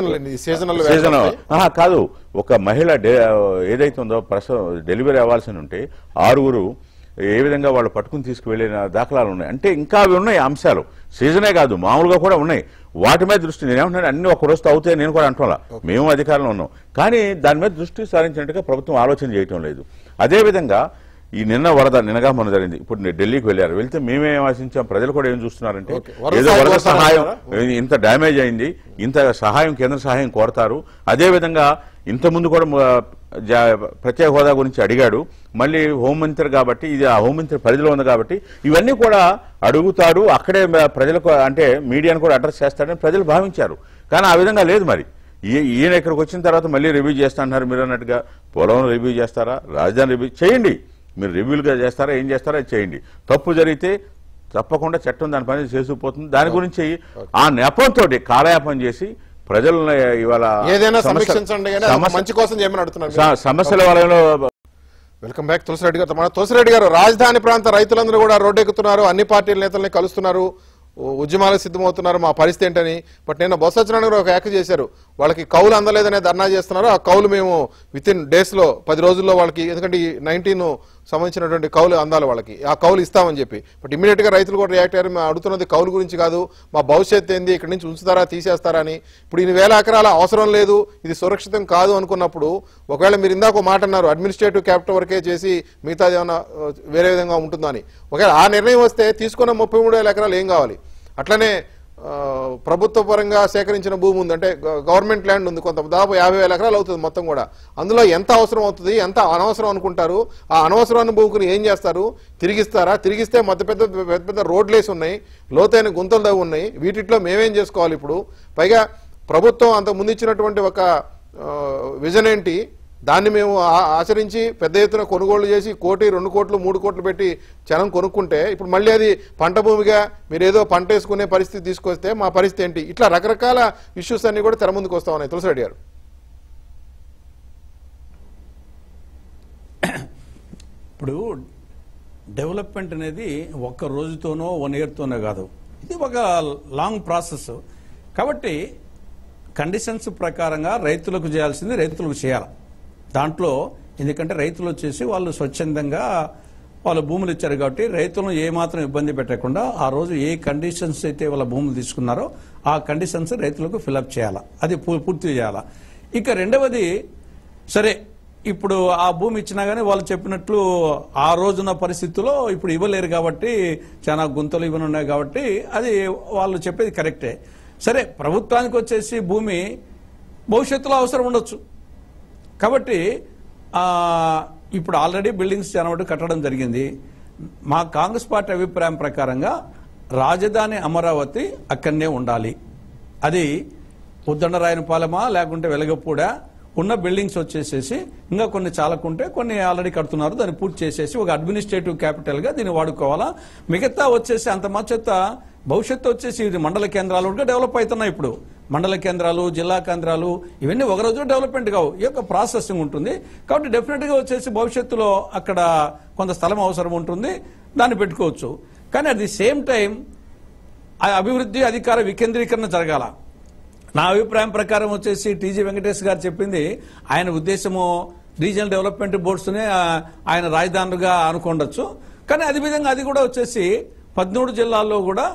చూసాం కాదు, ఒక మహిళ ఏదైతే ఉందో ప్రసవ డెలివరీ అవ్వాల్సి ఉంటే ఆరుగురు ఏ విధంగా వాళ్ళు పట్టుకుని తీసుకువెళ్ళిన దాఖలాలు ఉన్నాయి. అంటే ఇంకా అవి ఉన్నాయి అంశాలు, సీజనే కాదు మామూలుగా కూడా ఉన్నాయి. వాటి మీద దృష్టి నేనేమంటున్నాను, అన్ని ఒక రోజుతో అవుతాయి నేను కూడా అంటున్నా, మేము అధికారంలో ఉన్నాం, కానీ దాని మీద దృష్టి సారించినట్టుగా ప్రభుత్వం ఆలోచన చేయటం లేదు. అదేవిధంగా ఈ నిన్న వరద నిన్నగా మన జరిగింది, ఇప్పుడు ఢిల్లీకి వెళ్ళారు, వెళ్తే మేమేం ఆశించాం, ప్రజలు కూడా ఏం చూస్తున్నారంటే ఏదో వరద సహాయం ఇంత డ్యామేజ్ అయింది, ఇంత సహాయం కేంద్ర సహాయం కోరతారు. అదేవిధంగా ఇంతకుముందు కూడా ప్రత్యేక హోదా గురించి అడిగాడు, మళ్ళీ హోంమంత్రి కాబట్టి ఇది ఆ హోంమంత్రి పరిధిలో ఉంది కాబట్టి ఇవన్నీ కూడా అడుగుతాడు, అక్కడే ప్రజలకు అంటే మీడియాను కూడా అడ్రస్ చేస్తాడని ప్రజలు భావించారు. కానీ ఆ విధంగా లేదు. మరి ఈయన ఇక్కడికి వచ్చిన తర్వాత మళ్ళీ రివ్యూ చేస్తా అంటున్నారు. మీరు అన్నట్టుగా పోలవరం రివ్యూ చేస్తారా, రాజధాని రివ్యూ చేయండి, మీరు రివ్యూలుగా చేస్తారా, ఏం చేస్తారా అది చేయండి. తప్పు జరిగితే తప్పకుండా చట్టం దాని పని చేసుకుపోతుంది. దాని గురించి ఆ నెపంతో కాలయాపన చేసి ప్రజలను ఇవాళ ఏదైనా సమీక్షించండి మంచి కోసం చేయమని అడుగుతున్నారు. సమస్యల వలయంలో వెల్కమ్ బ్యాక్ తులసిరెడ్డి గారు. మన తులసిరెడ్డి గారు, రాజధాని ప్రాంత రైతులందరూ కూడా రోడ్డెక్కుతున్నారు, అన్ని పార్టీల నేతల్ని కలుస్తున్నారు, ఉద్యమాలకు సిద్ధమవుతున్నారు, మా పరిస్థితి ఏంటని. బట్ నేను బొత్స సత్యనారాయణ గారు ఒక వ్యాఖ్య చేశారు, వాళ్ళకి కౌలు అందలేదనే ధర్నా చేస్తున్నారు, ఆ కౌలు మేము విత్ ఇన్ డేస్ లో పది రోజుల్లో వాళ్ళకి, ఎందుకంటే ఈ నైన్టీన్ సంబంధించినటువంటి కౌలు అందాలి వాళ్ళకి, ఆ కౌలు ఇస్తామని చెప్పి. బట్ ఇమీడియట్ గా రైతులు కూడా రియాక్ట్ అయ్యారు, మేము అడుగుతున్నది కౌలు గురించి కాదు, మా భవిష్యత్తు ఏంది, ఇక్కడి నుంచి ఉంచుతారా తీసేస్తారా అని. ఇప్పుడు ఇన్ని వేల ఎకరాల అవసరం లేదు, ఇది సురక్షితం కాదు అనుకున్నప్పుడు, ఒకవేళ మీరు ఇందాక మాట అన్నారు అడ్మినిస్ట్రేటివ్ క్యాపిటల్ వరకే చేసి మిగతాది ఏమైనా వేరే విధంగా ఉంటుందా అని. ఒకవేళ ఆ నిర్ణయం వస్తే తీసుకున్న ముప్పై మూడు వేల ఎకరాలు ఏం కావాలి. అట్లనే ప్రభుత్వ పరంగా సేకరించిన భూమి ఉంది, అంటే గవర్నమెంట్ ల్యాండ్ ఉంది, కొంత దాదాపు యాభై వేల ఎకరాలు అవుతుంది మొత్తం కూడా. అందులో ఎంత అవసరం అవుతుంది, ఎంత అనవసరం అనుకుంటారు, ఆ అనవసరమైన భూమిని ఏం చేస్తారు, తిరిగిస్తారా, తిరిగిస్తే మధ్య పెద్ద పెద్ద పెద్ద రోడ్లేసి ఉన్నాయి, లోతైన గుంతలు దవ్వు ఉన్నాయి, వీటిలో మేమేం చేసుకోవాలి ఇప్పుడు. పైగా ప్రభుత్వం అంత ముందు ఇచ్చినటువంటి ఒక విజన్ ఏంటి, దాన్ని మేము ఆచరించి పెద్ద ఎత్తున కొనుగోళ్లు చేసి కోటి రెండు కోట్లు మూడు కోట్లు పెట్టి జనం కొనుక్కుంటే, ఇప్పుడు మళ్ళీ అది పంట భూమిగా మీరు ఏదో పంట వేసుకునే పరిస్థితి తీసుకొస్తే మా పరిస్థితి ఏంటి. ఇట్లా రకరకాల ఇష్యూస్ అన్ని కూడా తెర ముందుకు వస్తా ఉన్నాయి. తులసిరెడ్డి గారు, ఇప్పుడు డెవలప్మెంట్ అనేది ఒక్క రోజుతోనో వన్ ఇయర్తోనో కాదు, ఇది ఒక లాంగ్ ప్రాసెస్. కాబట్టి కండిషన్స్ ప్రకారంగా రైతులకు చేయాల్సింది రైతులకు చేయాలి. దాంట్లో ఎందుకంటే రైతులు వచ్చేసి వాళ్ళు స్వచ్ఛందంగా వాళ్ళ భూములు ఇచ్చారు కాబట్టి రైతులను ఏమాత్రం ఇబ్బంది పెట్టకుండా ఆ రోజు ఏ కండిషన్స్ అయితే వాళ్ళ భూములు తీసుకున్నారో ఆ కండిషన్స్ రైతులకు ఫిలప్ చేయాలా, అది పూర్తి చేయాలా. ఇక రెండవది, సరే ఇప్పుడు ఆ భూమి ఇచ్చినా కానీ వాళ్ళు చెప్పినట్లు ఆ రోజున పరిస్థితుల్లో ఇప్పుడు ఇవ్వలేరు కాబట్టి చాలా గుంతలు ఇవన్నీ ఉన్నాయి కాబట్టి అది వాళ్ళు చెప్పేది కరెక్టే. సరే ప్రభుత్వానికి వచ్చేసి భూమి భవిష్యత్తులో అవసరం ఉండొచ్చు కాబట్టి ఇప్పుడు ఆల్రెడీ బిల్డింగ్స్ చాలా కట్టడం జరిగింది. మా కాంగ్రెస్ పార్టీ అభిప్రాయం ప్రకారంగా రాజధాని అమరావతి అక్కడనే ఉండాలి. అది ఉద్దండరాయనపాలెమా లేకుంటే వెలగపూడా ఉన్న బిల్డింగ్స్ వచ్చేసేసి ఇంకా కొన్ని చాలకుంటే కొన్ని ఆల్రెడీ కడుతున్నారు, దాన్ని పూర్తి చేసేసి ఒక అడ్మినిస్ట్రేటివ్ క్యాపిటల్ గా దీన్ని వాడుకోవాలా. మిగతా వచ్చేసి అంత మచ్చత భవిష్యత్తు వచ్చేసి ఇది మండల కేంద్రాలు కూడా డెవలప్ అవుతున్నాయి. ఇప్పుడు మండల కేంద్రాలు, జిల్లా కేంద్రాలు ఇవన్నీ ఒక రోజులో డెవలప్మెంట్ కావు, ఈ యొక్క ప్రాసెసింగ్ ఉంటుంది. కాబట్టి డెఫినెట్ గా వచ్చేసి భవిష్యత్తులో అక్కడ కొంత స్థలం అవసరం ఉంటుంది, దాన్ని పెట్టుకోవచ్చు. కానీ అట్ ది సేమ్ టైం అభివృద్ధి అధికార వికేంద్రీకరణ జరగాల. నా అభిప్రాయం ప్రకారం వచ్చేసి టీజీ వెంకటేష్ గారు చెప్పింది, ఆయన ఉద్దేశము రీజనల్ డెవలప్మెంట్ బోర్డ్స్నే ఆయన రాజధానులుగా అనుకోండొచ్చు. కానీ అదే విధంగా అది కూడా వచ్చేసి పదమూడు జిల్లాల్లో కూడా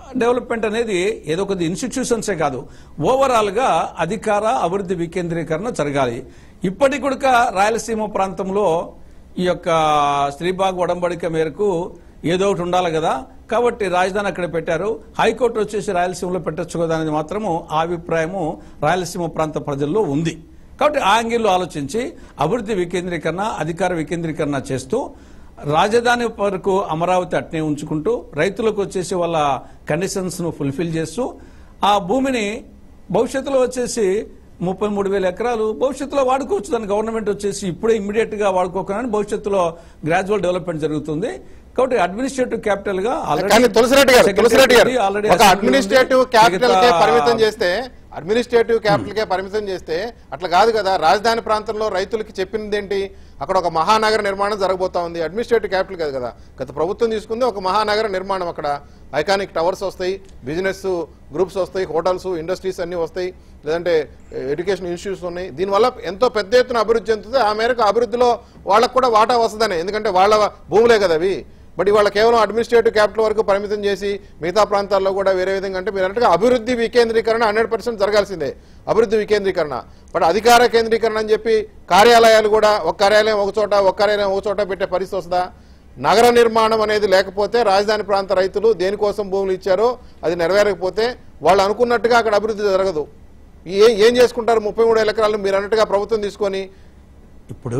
డెవలప్మెంట్ అనేది ఏదో కొద్ది ఇన్స్టిట్యూషన్సే కాదు, ఓవరాల్ గా అధికార అభివృద్ధి వికేంద్రీకరణ జరగాలి. ఇప్పటికి కూడా రాయలసీమ ప్రాంతంలో ఈ యొక్క శ్రీబాగ్ ఒడంబడిక మేరకు ఏదో ఒకటి ఉండాలి కదా, కాబట్టి రాజధాని అక్కడ పెట్టారు. హైకోర్టు వచ్చేసి రాయలసీమలో పెట్టచ్చు కదా అనేది మాత్రము ఆ అభిప్రాయము రాయలసీమ ప్రాంత ప్రజల్లో ఉంది. కాబట్టి ఆ యాంగిల్లో ఆలోచించి అభివృద్ధి వికేంద్రీకరణ, అధికార వికేంద్రీకరణ చేస్తూ రాజధాని వరకు అమరావతి అట్నే ఉంచుకుంటూ రైతులకు వచ్చేసి వాళ్ళ కండిషన్స్ ను ఫుల్ఫిల్ చేస్తూ ఆ భూమిని భవిష్యత్తులో వచ్చేసి ముప్పై మూడు వేల ఎకరాలు భవిష్యత్తులో వాడుకోవచ్చు. దాని గవర్నమెంట్ వచ్చేసి ఇప్పుడే ఇమ్మీడియట్ గా వాడుకోకుండా భవిష్యత్తులో గ్రాడ్యువల్ డెవలప్మెంట్ జరుగుతుంది. కాబట్టి అడ్మినిస్ట్రేటివ్ క్యాపిటల్ గా కానీ తులసిరెడ్డి గారు తులసిరెడ్డి గారు ఒక అడ్మినిస్ట్రేటివ్ క్యాపిటల్ కే పరిమితం చేస్తే అడ్మినిస్ట్రేటివ్ క్యాపిటల్ కే పరిమితం చేస్తే అట్లా కాదు కదా. రాజధాని ప్రాంతంలో రైతులకి చెప్పింది ఏంటి, అక్కడ ఒక మహానగర నిర్మాణం జరగబోతా ఉంది. అడ్మినిస్ట్రేటివ్ క్యాపిటల్ కాదు కదా, గత ప్రభుత్వం తీసుకుంది ఒక మహానగర నిర్మాణం. అక్కడ ఐకానిక్ టవర్స్ వస్తాయి, బిజినెస్ గ్రూప్స్ వస్తాయి, హోటల్స్, ఇండస్ట్రీస్ అన్ని వస్తాయి, లేదంటే ఎడ్యుకేషన్ ఇన్స్టిట్యూట్స్ ఉన్నాయి. దీనివల్ల ఎంతో పెద్ద ఎత్తున అభివృద్ధి చెందుతుంది. ఆ మేరకు అభివృద్ధిలో వాళ్ళకు కూడా వాటా వస్తుందనే, ఎందుకంటే వాళ్ళ భూములే కదా అవి. బట్ ఇవాళ కేవలం అడ్మినిస్ట్రేటివ్ క్యాపిటల్ వరకు పరిమితం చేసి మిగతా ప్రాంతాల్లో కూడా వేరే విధంగా అంటే మీరు అన్నట్టుగా అభివృద్ధి వికేంద్రీకరణ హండ్రెడ్ పర్సెంట్ జరగాల్సిందే, అభివృద్ధి వికేంద్రీకరణ. బట్ అధికార కేంద్రీకరణ అని చెప్పి కార్యాలయాలు కూడా ఒక కార్యాలయం ఒక చోట ఒక కార్యాలయం ఒక చోట పెట్టే పరిస్థితి వస్తుందా? నగర నిర్మాణం అనేది లేకపోతే రాజధాని ప్రాంత రైతులు దేనికోసం భూములు ఇచ్చారో అది నెరవేరకపోతే వాళ్ళు అనుకున్నట్టుగా అక్కడ అభివృద్ధి జరగదు. ఏ ఏం చేసుకుంటారు ముప్పై మూడు వేల ఎకరాలు మీరు అన్నట్టుగా ప్రభుత్వం తీసుకొని? ఇప్పుడు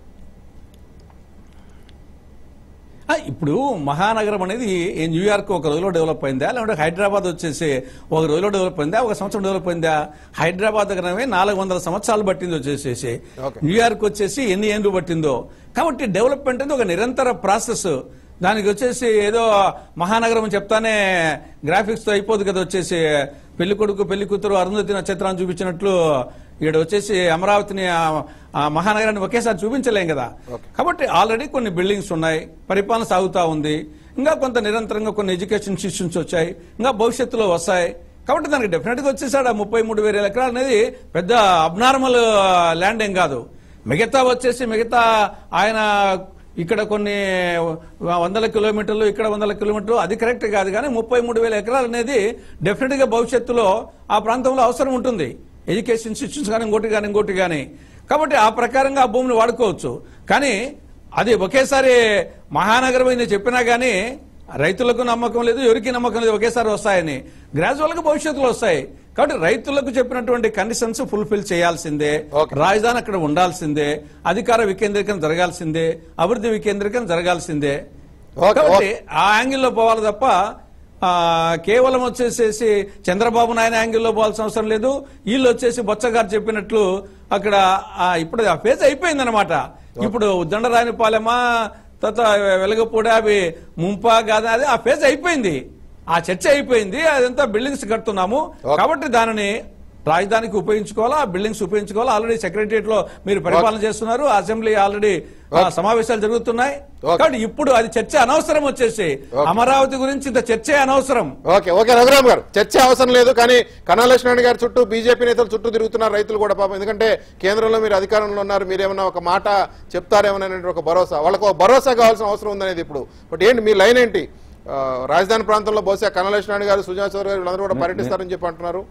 ఇప్పుడు మహానగరం అనేది న్యూయార్క్ ఒక రోజులో డెవలప్ అయిందా, లేదంటే హైదరాబాద్ వచ్చేసి ఒక రోజులో డెవలప్ అయిందా, ఒక సంవత్సరం డెవలప్ అయిందా? హైదరాబాద్ నగరమే నాలుగు వందల సంవత్సరాలు పట్టింది వచ్చేసేసి, న్యూయార్క్ వచ్చేసి ఎన్ని ఏళ్ళు పట్టిందో. కాబట్టి డెవలప్మెంట్ అనేది ఒక నిరంతర ప్రాసెస్. దానికి వచ్చేసి ఏదో మహానగరం చెప్తానే గ్రాఫిక్స్ తో అయిపోదు కదా. వచ్చేసి పెళ్లి కొడుకు పెళ్లి కూతురు అరుంధతి నక్షత్రాన్ని చూపించినట్లు ఇక్కడ వచ్చేసి అమరావతిని మహానగరాన్ని ఒకేసారి చూపించలేం కదా. కాబట్టి ఆల్రెడీ కొన్ని బిల్డింగ్స్ ఉన్నాయి, పరిపాలన సాగుతా ఉంది, ఇంకా కొంత నిరంతరంగా కొన్ని ఎడ్యుకేషన్ ఇన్స్టిట్యూషన్స్ వచ్చాయి, ఇంకా భవిష్యత్తులో వస్తాయి. కాబట్టి దానికి డెఫినెట్ గా వచ్చేసాడు ఆ ముప్పై మూడు వేల ఎకరాలు అనేది పెద్ద అబ్నార్మల్ ల్యాండ్ ఏం కాదు. మిగతా వచ్చేసి మిగతా ఆయన ఇక్కడ కొన్ని వందల కిలోమీటర్లు ఇక్కడ వందల కిలోమీటర్లు అది కరెక్ట్ కాదు, కానీ ముప్పై మూడు వేల ఎకరాలు అనేది డెఫినెట్ గా భవిష్యత్తులో ఆ ప్రాంతంలో అవసరం ఉంటుంది, ఎడ్యుకేషన్ ఇన్స్టిట్యూషన్స్ కానీ ఇంకోటి కానీ ఇంకోటి కానీ. కాబట్టి ఆ ప్రకారంగా ఆ భూమిని వాడుకోవచ్చు. కానీ అది ఒకేసారి మహానగరం అని చెప్పినా కానీ రైతులకు నమ్మకం లేదు, ఎవరికి నమ్మకం లేదు ఒకేసారి వస్తాయని. గ్రాడ్యువల్ గా భవిష్యత్తులో వస్తాయి. కాబట్టి రైతులకు చెప్పినటువంటి కండిషన్స్ ఫుల్ఫిల్ చేయాల్సిందే, రాజధాని అక్కడ ఉండాల్సిందే, అధికార వికేంద్రీకరణ జరగాల్సిందే, అభివృద్ధి వికేంద్రీకరణ జరగాల్సిందే. కాబట్టి ఆ యాంగిల్లో పోవాలి తప్ప కేవలం వచ్చేసేసి చంద్రబాబు నాయుడు యాంగిల్లో పోవాల్సిన అవసరం లేదు. వీళ్ళు వచ్చేసి బొత్స గారు చెప్పినట్లు అక్కడ ఇప్పుడు ఆ ఫేజ్ అయిపోయింది అనమాట. ఇప్పుడు దండరాయనిపాలెమా తర్వాత వెలగపూడి అవి ముంపా కాదా అది ఆ ఫేజ్ అయిపోయింది, ఆ చర్చ అయిపోయింది. అదంతా బిల్డింగ్స్ కడుతున్నాము కాబట్టి దానిని రాజధానికి ఉపయోగించుకోవాలా, ఆ బిల్డింగ్స్ ఉపయోగించుకోవాలా. ఆల్రెడీ సెక్రటరియట్ లో మీరు పరిపాలన చేస్తున్నారు, అసెంబ్లీ ఆల్రెడీ సమావేశాలు జరుగుతున్నాయి. కాబట్టి ఇప్పుడు అది చర్చ అనవసరం. వచ్చేసి అమరావతి గురించి ఇంత చర్చే అనవసరం. ఓకే ఓకే రఘురామ్ గారు, చర్చ అవసరం లేదు. కానీ కన్నా లక్ష్మణ్ గారి చుట్టూ బీజేపీ నేతలు చుట్టూ తిరుగుతున్నారు రైతులు కూడా పాపం. ఎందుకంటే కేంద్రంలో మీరు అధికారంలో ఉన్నారు, మీరేమన్నా ఒక మాట చెప్తారేమోననే ఒక భరోసా, వాళ్ళకు ఒక భరోసా కావాల్సిన అవసరం ఉందనేది ఇప్పుడు. బట్ ఏంటి మీ లైన్ ఏంటి? రాజధాని ప్రాంతంలో బహుశా కన్నా లక్ష్మణ్ గారు, సుజనా చౌదరి గారు వీళ్ళందరూ కూడా పర్యటిస్తారని చెప్పి అంటున్నారు.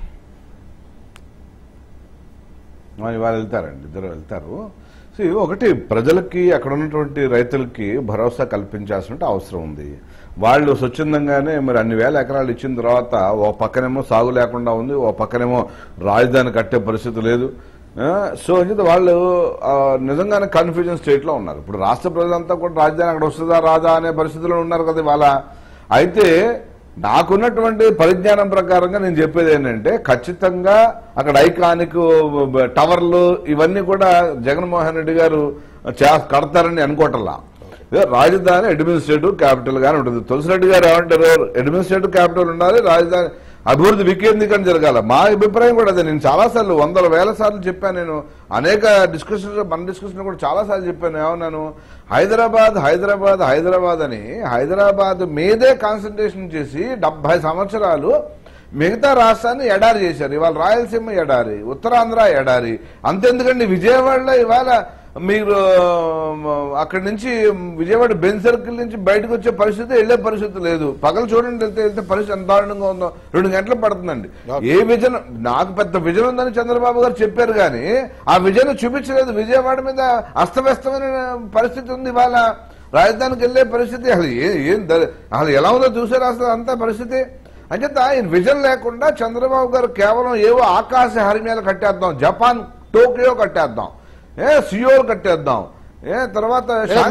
వాళ్ళు వెళ్తారండి, ఇద్దరు వెళ్తారు. సో ఒకటి ప్రజలకి అక్కడ ఉన్నటువంటి రైతులకి భరోసా కల్పించాల్సిన అవసరం ఉంది. వాళ్ళు స్వచ్ఛందంగానే మరి అన్ని వేల ఎకరాలు ఇచ్చిన తర్వాత ఓ పక్కనేమో సాగు లేకుండా ఉంది, ఓ పక్కనేమో రాజధాని కట్టే పరిస్థితి లేదు. సో అంటే వాళ్ళు నిజంగానే కన్ఫ్యూజన్ స్టేట్ లో ఉన్నారు. ఇప్పుడు రాష్ట్ర ప్రజలంతా కూడా రాజధాని అక్కడ వస్తుందా రాదా అనే పరిస్థితిలో ఉన్నారు కదా ఇవాళ. అయితే నాకున్నటువంటి పరిజ్ఞానం ప్రకారంగా నేను చెప్పేది ఏంటంటే ఖచ్చితంగా అక్కడ ఐకానిక్ టవర్లు ఇవన్నీ కూడా జగన్మోహన్ రెడ్డి గారు కడతారని అనుకోవటంలా. రాజధాని అడ్మినిస్ట్రేటివ్ క్యాపిటల్ గానే ఉంటుంది. తులసిరెడ్డి గారు ఏమంటారు, అడ్మినిస్ట్రేటివ్ క్యాపిటల్ ఉండాలి, రాజధాని అభివృద్ధి వికేంద్రీకరణ జరగాల. మా అభిప్రాయం కూడా అదే. నేను చాలాసార్లు వందల వేల సార్లు చెప్పాను. నేను అనేక డిస్కషన్ మన డిస్కషన్ కూడా చాలాసార్లు చెప్పాను. ఏమన్నాను, హైదరాబాద్ హైదరాబాద్ హైదరాబాద్ అని హైదరాబాద్ మీదే కాన్సన్ట్రేషన్ చేసి డెబ్బై సంవత్సరాలు మిగతా రాష్ట్రాన్ని ఎడారి చేశారు. ఇవాళ రాయలసీమ ఎడారి, ఉత్తరాంధ్ర ఎడారి. అంతెందుకండి విజయవాడలో ఇవాళ మీరు అక్కడి నుంచి విజయవాడ బెంజ్ సర్కిల్ నుంచి బయటకు వచ్చే పరిస్థితి, వెళ్లే పరిస్థితి లేదు. పగలు చూడండి వెళ్తే వెళ్తే పరిస్థితి ఎంత దారుణంగా ఉందో. రెండు గంటలు పడుతుందండి. ఏ విజన్, నాకు పెద్ద విజన్ ఉందని చంద్రబాబు గారు చెప్పారు కానీ ఆ విజన్ చూపించలేదు. విజయవాడ మీద అస్తవ్యస్తమైన పరిస్థితి ఉంది ఇవాళ. రాజధానికి వెళ్లే పరిస్థితి అసలు ఏం అసలు ఎలా ఉందో చూసారు అసలు అంతా పరిస్థితి. అంచేత ఆయన విజన్ లేకుండా చంద్రబాబు గారు కేవలం ఏవో ఆకాశ హరిమేలు కట్టేద్దాం, జపాన్ టోక్యో కట్టేద్దాం, ఏ సియోల్ కట్టేద్దాం, ఏ తర్వాత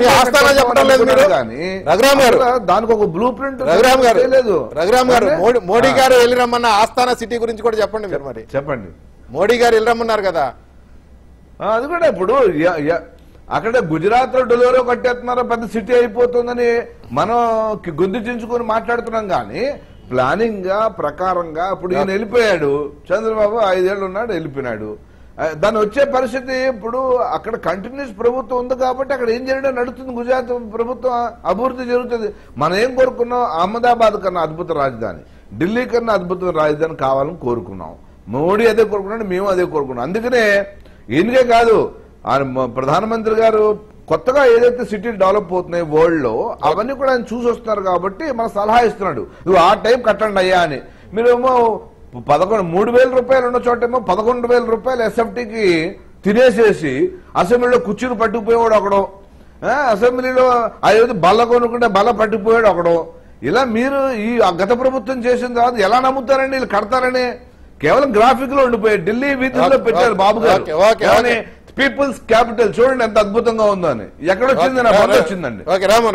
దానికి ఒక బ్లూ ప్రింట్ రఘురామ్ గారు లేదు. రఘురామ్ గారు మోడీ గారు వెళ్ళి రమ్మన్న ఆస్థానా సిటీ గురించి కూడా చెప్పండి మీరు. మరి చెప్పండి. మోడీ గారు వెళ్ళి రమ్మన్నారు కదా, అది కూడా ఇప్పుడు అక్కడ గుజరాత్ లో డెలివరీ కట్టేస్తున్నారో పెద్ద సిటీ అయిపోతుందని మనం గుద్దు చించుకొని మాట్లాడుతున్నాం కానీ ప్లానింగ్ గా ప్రకారంగా ఇప్పుడు ఈయన వెళ్ళిపోయాడు, చంద్రబాబు ఐదేళ్లు ఉన్నాడు వెళ్ళిపోయినాడు. దాని వచ్చే పరిస్థితి ఇప్పుడు అక్కడ కంటిన్యూస్ ప్రభుత్వం ఉంది కాబట్టి అక్కడ ఏం చేయడం నడుస్తుంది. గుజరాత్ ప్రభుత్వం అభివృద్ధి జరుగుతుంది. మనం ఏం కోరుకున్నాం? అహ్మదాబాద్ కన్నా అద్భుత రాజధాని, ఢిల్లీ కన్నా అద్భుత రాజధాని కావాలని కోరుకున్నాం. మోడీ అదే కోరుకున్నాడు, మేము అదే కోరుకున్నాం. అందుకనే ఈయనకే కాదు, ప్రధానమంత్రి గారు కొత్తగా ఏదైతే సిటీలు డెవలప్ అవుతున్నాయి వరల్డ్ లో అవన్నీ కూడా ఆయన చూసి వస్తున్నారు కాబట్టి మన సలహా ఇస్తున్నాడు, నువ్వు ఆ టైం కట్టండి అయ్యా అని. మీరేమో పదకొండు మూడు వేల రూపాయలు ఉన్న చోటేమో పదకొండు వేల రూపాయలు ఎస్ఎఫ్టీకి తినేసేసి అసెంబ్లీలో కుర్చీలు పట్టుకుపోయేవాడు ఒకడు, అసెంబ్లీలో అదేవిధంగా బల్ల కొనుక్కుంటే బల్ల పట్టుకుపోయాడు ఒకడు. ఇలా మీరు ఈ గత ప్రభుత్వం చేసిన తర్వాత ఎలా నమ్ముతారండి వీళ్ళు కడతారని? కేవలం గ్రాఫిక్ లో ఉండిపోయారు. ఢిల్లీ వీధుల్లో పెట్టారు బాబు గారు పీపుల్స్ క్యాపిటల్, చూడండి ఎంత అద్భుతంగా ఉందో అని. ఎక్కడ వచ్చింది నా బంధు వచ్చిందండి.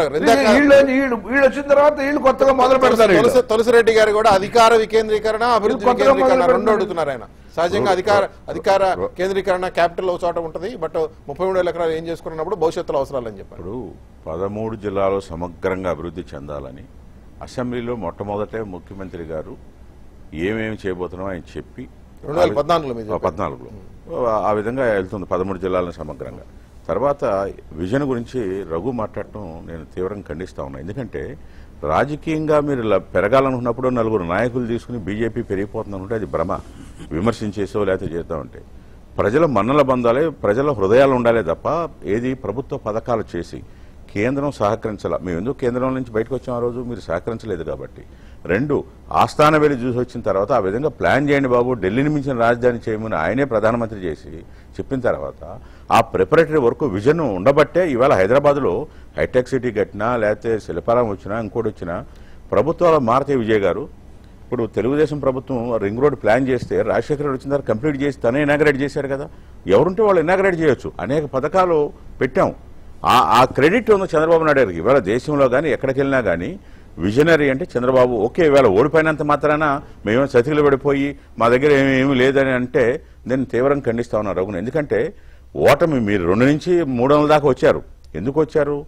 వీళ్ళు వచ్చిన తర్వాత వీళ్ళు కొత్తగా మొదలు పెడతారు. తులసిరెడ్డి గారు కూడా అధికార వికేంద్రీకరణ, అభివృద్ధి వికేంద్రీకరణ రెండు అడుగుతున్నారు ఆయన. సహజంగా అధికార అధికార కేంద్రీకరణ క్యాపిటల్ ఒక చోట ఉంటుంది, బట్ ముప్పై మూడు వేల ఎకరాలు ఏం చేసుకున్నప్పుడు భవిష్యత్తులో అవసరాలు అని చెప్పారు. పదమూడు జిల్లాలో సమగ్రంగా అభివృద్ధి చెందాలని అసెంబ్లీలో మొట్టమొదటే ముఖ్యమంత్రి గారు ఏమేమి చేయబోతున్నామో ఆయన చెప్పి రెండు వేల పద్నాలుగులో పద్నాలుగులో ఆ విధంగా వెళ్తుంది పదమూడు జిల్లాలను సమగ్రంగా. తర్వాత విజన్ గురించి రఘు మాట్లాడటం నేను తీవ్రంగా ఖండిస్తా ఉన్నా. ఎందుకంటే రాజకీయంగా మీరు పెరగాలనుకున్నప్పుడు నలుగురు నాయకులు తీసుకుని బీజేపీ పెరిగిపోతుంది అనుకుంటే అది భ్రమ. విమర్శించేసో లేకపోతే చేద్దామంటే ప్రజల మన్నల బంధాలే, ప్రజల హృదయాలు ఉండాలే తప్ప ఏది ప్రభుత్వ పథకాలు చేసి కేంద్రం సహకరించాల. మేము ఎందుకు కేంద్రం నుంచి బయటకు వచ్చాం ఆ రోజు? మీరు సహకరించలేదు కాబట్టి. రెండు, ఆస్థాన వెళ్ళి చూసి వచ్చిన తర్వాత ఆ విధంగా ప్లాన్ చేయండి బాబు, ఢిల్లీని మించిన రాజధాని చేయమని ఆయనే ప్రధానమంత్రి చేసి చెప్పిన తర్వాత ఆ ప్రిపరేటరీ వర్క్ విజన్ ఉండబట్టే ఇవాళ హైదరాబాద్లో హైటెక్ సిటీ కట్టినా లేకపోతే శిల్పారాం వచ్చినా ఇంకోటి వచ్చినా ప్రభుత్వాలు మారుతాయి. విజయ్ గారు ఇప్పుడు తెలుగుదేశం ప్రభుత్వం రింగ్ రోడ్ ప్లాన్ చేస్తే రాజశేఖర రెడ్డి వచ్చిన తర్వాత కంప్లీట్ చేసి తనే ఇనాగ్రేట్ చేశారు కదా. ఎవరుంటే వాళ్ళు ఇనాగ్రేట్ చేయొచ్చు. అనేక పథకాలు పెట్టాం. ఆ క్రెడిట్ ఉంది చంద్రబాబు నాయుడు గారికి. ఇవాళ దేశంలో కానీ ఎక్కడికి వెళ్ళినా కానీ విజనరీ అంటే చంద్రబాబు. ఓకే, ఇవాళ ఓడిపోయినంత మాత్రాన మేము చతికిలు పడిపోయి మా దగ్గర ఏమి ఏమి లేదని అంటే నేను తీవ్రంగా ఖండిస్తా ఉన్నాను రఘుని. ఎందుకంటే ఓటమి మీరు రెండు నుంచి మూడు వందల దాకా వచ్చారు. ఎందుకు వచ్చారు?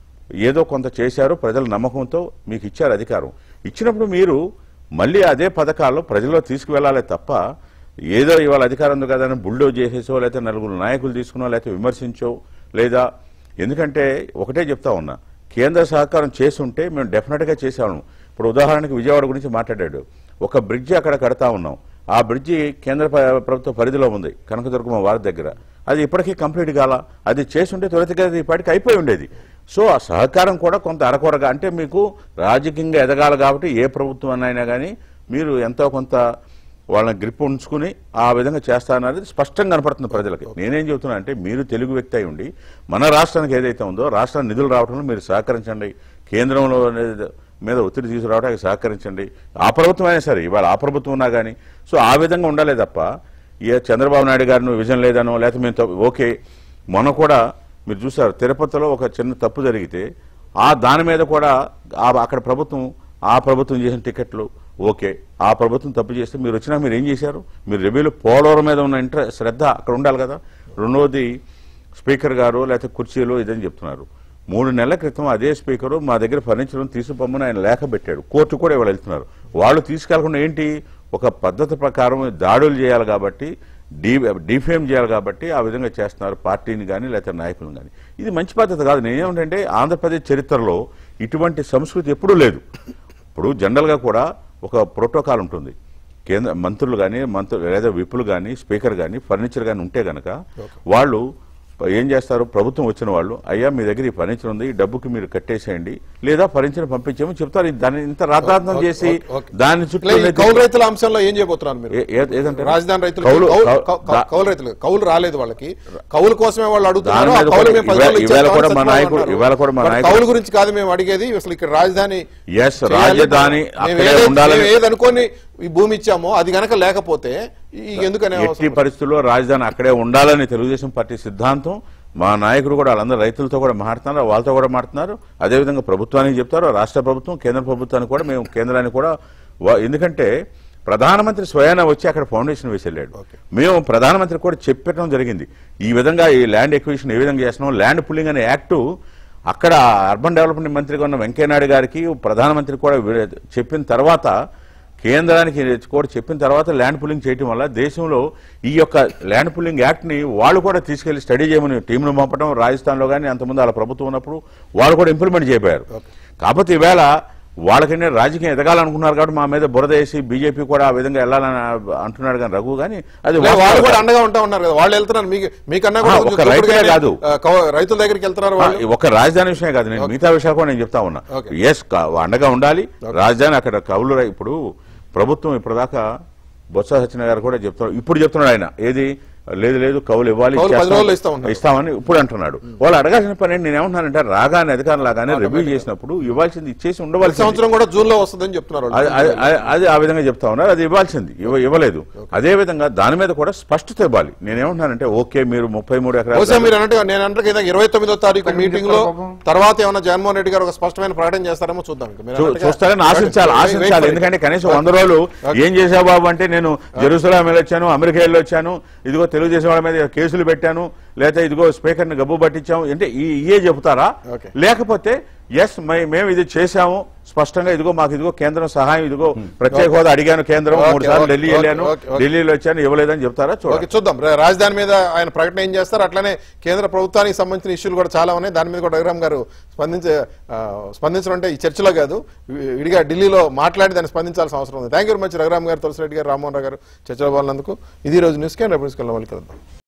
ఏదో కొంత చేశారు, ప్రజల నమ్మకంతో మీకు ఇచ్చారు అధికారం. ఇచ్చినప్పుడు మీరు మళ్ళీ అదే పథకాలు ప్రజల్లో తీసుకువెళ్లాలి తప్ప ఏదో ఇవాళ అధికారం ఉంది కదా అని బుల్డో చేసేసో లేకపోతే నలుగురు నాయకులు తీసుకున్నో లేకపోతే విమర్శించో లేదా. ఎందుకంటే ఒకటే చెప్తా ఉన్నా, కేంద్ర సహకారం చేసుంటే మేము డెఫినెట్గా చేసేవాళ్ళం. ఇప్పుడు ఉదాహరణకి విజయవాడ గురించి మాట్లాడాడు. ఒక బ్రిడ్జి అక్కడ కడతా ఉన్నాం. ఆ బ్రిడ్జి కేంద్ర ప్రభుత్వ పరిధిలో ఉంది, కనకదుర్గమ్మ వారి దగ్గర. అది ఇప్పటికీ కంప్లీట్ కాల. అది చేస్తుంటే త్వరితగతిన ఇప్పటికి అయిపోయి ఉండేది. సో ఆ సహకారం కూడా కొంత అరకొరగా, అంటే మీకు రాజకీయంగా ఎదగాలి కాబట్టి ఏ ప్రభుత్వం అయినా కానీ మీరు ఎంతో కొంత వాళ్ళని గ్రిప్ ఉంచుకుని ఆ విధంగా చేస్తారన్నది స్పష్టంగా కనపడుతుంది ప్రజలకి. నేనేం చెబుతున్నా అంటే మీరు తెలుగు వ్యక్తి అయి ఉండి మన రాష్ట్రానికి ఏదైతే ఉందో రాష్ట్ర నిధులు రావడంలో మీరు సహకరించండి, కేంద్రంలో మీద ఒత్తిడి తీసుకురావడానికి సహకరించండి. ఆ ప్రభుత్వం అయినా సరే, ఇవాళ ఆ ప్రభుత్వం ఉన్నా కానీ. సో ఆ విధంగా ఉండాలే తప్ప ఏ చంద్రబాబు నాయుడు గారిని విజన్ లేదనో లేకపోతే మేము ఓకే. మొన్న కూడా మీరు చూసారు తిరుపతిలో ఒక చిన్న తప్పు జరిగితే ఆ దాని మీద కూడా అక్కడ ప్రభుత్వం ఆ ప్రభుత్వం చేసిన టికెట్లు ఓకే, ఆ ప్రభుత్వం తప్పు చేస్తే మీరు వచ్చినా మీరు ఏం చేశారు? మీరు రెవెన్యూ పోలవరం మీద ఉన్న ఇంట్రెస్ట్ శ్రద్ధ అక్కడ ఉండాలి కదా. రెండోది స్పీకర్ గారు లేకపోతే కుర్చీలు ఇదని చెప్తున్నారు. మూడు నెలల క్రితం అదే స్పీకరు మా దగ్గర ఫర్నిచర్ తీసుకుపోమని ఆయన లేఖ పెట్టాడు. కోర్టు కూడా ఇవాళ వెళ్తున్నారు. వాళ్ళు తీసుకెళ్లకుండా ఏంటి, ఒక పద్ధతి ప్రకారం దాడులు చేయాలి కాబట్టి, డీ డిఫేమ్ చేయాలి కాబట్టి ఆ విధంగా చేస్తున్నారు పార్టీని కానీ లేకపోతే నాయకులను కానీ. ఇది మంచి పద్ధతి కాదు. నేనేమంటే ఆంధ్రప్రదేశ్ చరిత్రలో ఇటువంటి సంస్కృతి ఎప్పుడూ లేదు. ఇప్పుడు జనరల్గా కూడా ఒక ప్రోటోకాల్ ఉంటుంది. కేంద్ర మంత్రులు కానీ మంత్రులు లేదా విప్పులు కానీ స్పీకర్ కానీ ఫర్నిచర్ కానీ ఉంటే గనక వాళ్ళు ఏం చేస్తారు, ప్రభుత్వం వచ్చిన వాళ్ళు అయ్యా మీ దగ్గర ఈ ఫర్నిచర్ ఉంది, ఈ డబ్బుకి మీరు కట్టేసేయండి లేదా ఫర్నిచర్ పంపించామని చెప్తారు. దాన్ని ఇంత రాతాంతం చేసి దాని చుట్టూ కౌలు రైతుల అంశంలో ఏం చేయబోతున్నారు మీరు? ఏదంటే రాజధాని రైతులు కౌలు రైతులు కౌలు రాలేదు, వాళ్ళకి కౌలు కోసమే వాళ్ళు అడుగుతున్నారు. కౌలు గురించి కాదు మేము అడిగేది, అసలు ఇక్కడ రాజధాని రాజధాని ఏదనుకోని ఈ భూమి ఇచ్చామో అది గనక లేకపోతే ఎందుకనే ఎట్టి పరిస్థితుల్లో రాజధాని అక్కడే ఉండాలని తెలుగుదేశం పార్టీ సిద్ధాంతం. మా నాయకుడు కూడా వాళ్ళందరూ రైతులతో కూడా మాట్లాడుతున్నారు, వాళ్ళతో కూడా మాట్లాడుతున్నారు. అదేవిధంగా ప్రభుత్వానికి చెప్తారు, రాష్ట్ర ప్రభుత్వం కేంద్ర ప్రభుత్వానికి కూడా మేము కేంద్రానికి కూడా, ఎందుకంటే ప్రధానమంత్రి స్వయాన వచ్చి అక్కడ ఫౌండేషన్ వేసి వెళ్ళాడు. మేము ప్రధానమంత్రి కూడా చెప్పడం జరిగింది, ఈ విధంగా ఈ ల్యాండ్ ఎక్విజిషన్ ఏ విధంగా చేస్తున్నాం. ల్యాండ్ పుల్లింగ్ అనే యాక్టు అక్కడ అర్బన్ డెవలప్మెంట్ మంత్రిగా ఉన్న వెంకయ్యనాయుడు గారికి ప్రధానమంత్రి కూడా చెప్పిన తర్వాత, కేంద్రానికి కూడా చెప్పిన తర్వాత ల్యాండ్ పుల్లింగ్ చేయడం వల్ల దేశంలో ఈ యొక్క ల్యాండ్ పుల్లింగ్ యాక్ట్ ని వాళ్ళు కూడా తీసుకెళ్లి స్టడీ చేయమని టీంను పంపడం, రాజస్థాన్ లో కానీ అంతకుముందు వాళ్ళ ప్రభుత్వం ఉన్నప్పుడు వాళ్ళు కూడా ఇంప్లిమెంట్ చేయబోయారు. కాకపోతే ఈవేళ వాళ్ళకనే రాజకీయం ఎదగాలనుకున్నారు కాబట్టి మా మీద బురద వేసి బీజేపీ కూడా ఆ విధంగా వెళ్ళాలని అంటున్నాడు కానీ రఘు, కానీ అది వాళ్ళు కూడా అండగా ఉంటా ఉన్నారు కదా, వాళ్ళు వెళ్తున్నారు. మీకన్నా ఒక రైతులే కాదు, రైతుల దగ్గరికి వెళ్తున్నారు. ఒక రాజధాని విషయం కాదు, నేను మిగతా విషయాలు కూడా నేను చెప్తా ఉన్నా. ఎస్ అండగా ఉండాలి రాజధాని. అక్కడ కవులు ఇప్పుడు ప్రభుత్వం ఇప్పటిదాకా బొత్స సత్యనారాయణ గారు కూడా చెప్తున్నారు, ఇప్పుడు చెప్తున్నాడు ఆయన, ఏది లేదు లేదు కౌలు ఇవ్వాలి ఇస్తామని ఇప్పుడు అంటున్నాడు. వాళ్ళు అడగాల్సిన పని నేను ఏమంటున్నానంటే, రాగానే అధికారం లాగానే రివ్యూ చేసినప్పుడు ఇవ్వాల్సింది ఇచ్చేసి ఉండవలసి, సంవత్సరం కూడా జూన్ లో వస్తుందని చెప్తున్నారు. అది ఆ విధంగా చెప్తా ఉన్నారు, అది ఇవ్వాల్సింది ఇవ్వలేదు. అదే విధంగా దాని మీద కూడా స్పష్టత ఇవ్వాలి. నేనేమంటున్నానంటే, ఓకే మీరు ముప్పై మూడు ఎకరాలు మీరు అన్నట్టు నేను అంటే ఇరవై తొమ్మిదో తారీఖు మీటింగ్ లో తర్వాత ఏమన్నా జగన్మోహన్ రెడ్డి గారు ఒక స్పష్టమైన ప్రకటన చేస్తారేమో చూద్దాం. చూస్తారని ఆశించాలి ఆశించాలి ఎందుకంటే కనీసం వంద రోజులు ఏం చేశావు బాబు అంటే, నేను జెరూసలేం వెళ్ళొచ్చాను, అమెరికా వెళ్ళొచ్చాను, ఇదిగో తెలుగుదేశం వాళ్ళ మీద కేసులు పెట్టాను, లేదా ఇదిగో స్పీకర్ ని గబ్బు పట్టించాము అంటే ఇయే చెబుతారా? లేకపోతే ఎస్ మేము ఇది చేశాము స్పష్టంగా, ఇదిగో మాకు ఇదిగో కేంద్రం సహాయం, ఇదిగో ప్రత్యేక హోదా అడిగాను కేంద్రం, మూడు సార్లు ఢిల్లీ వెళ్ళాను, ఢిల్లీలో వచ్చాను, ఇవ్వలేదని చెప్తారా? చూద్దాం రాజధాని మీద ఆయన ప్రకటన ఏం చేస్తారు. అట్లనే కేంద్ర ప్రభుత్వానికి సంబంధించిన ఇష్యూలు కూడా చాలా ఉన్నాయి, దాని మీద కూడా రఘురామ్ గారు స్పందించే స్పందించడం అంటే ఈ చర్చలో కాదు, విడిగా ఢిల్లీలో మాట్లాడి దాన్ని స్పందించాల్సిన అవసరం ఉంది. Thank you very much Raghuram garu, Tulasi Reddy గారు, రామ్మోహన్ రావు గారు చర్చలో పాల్గొన్నందుకు. ఇది రోజు న్యూస్ కి రేపు న్యూస్ కి మళ్ళీ కలుద్దాం.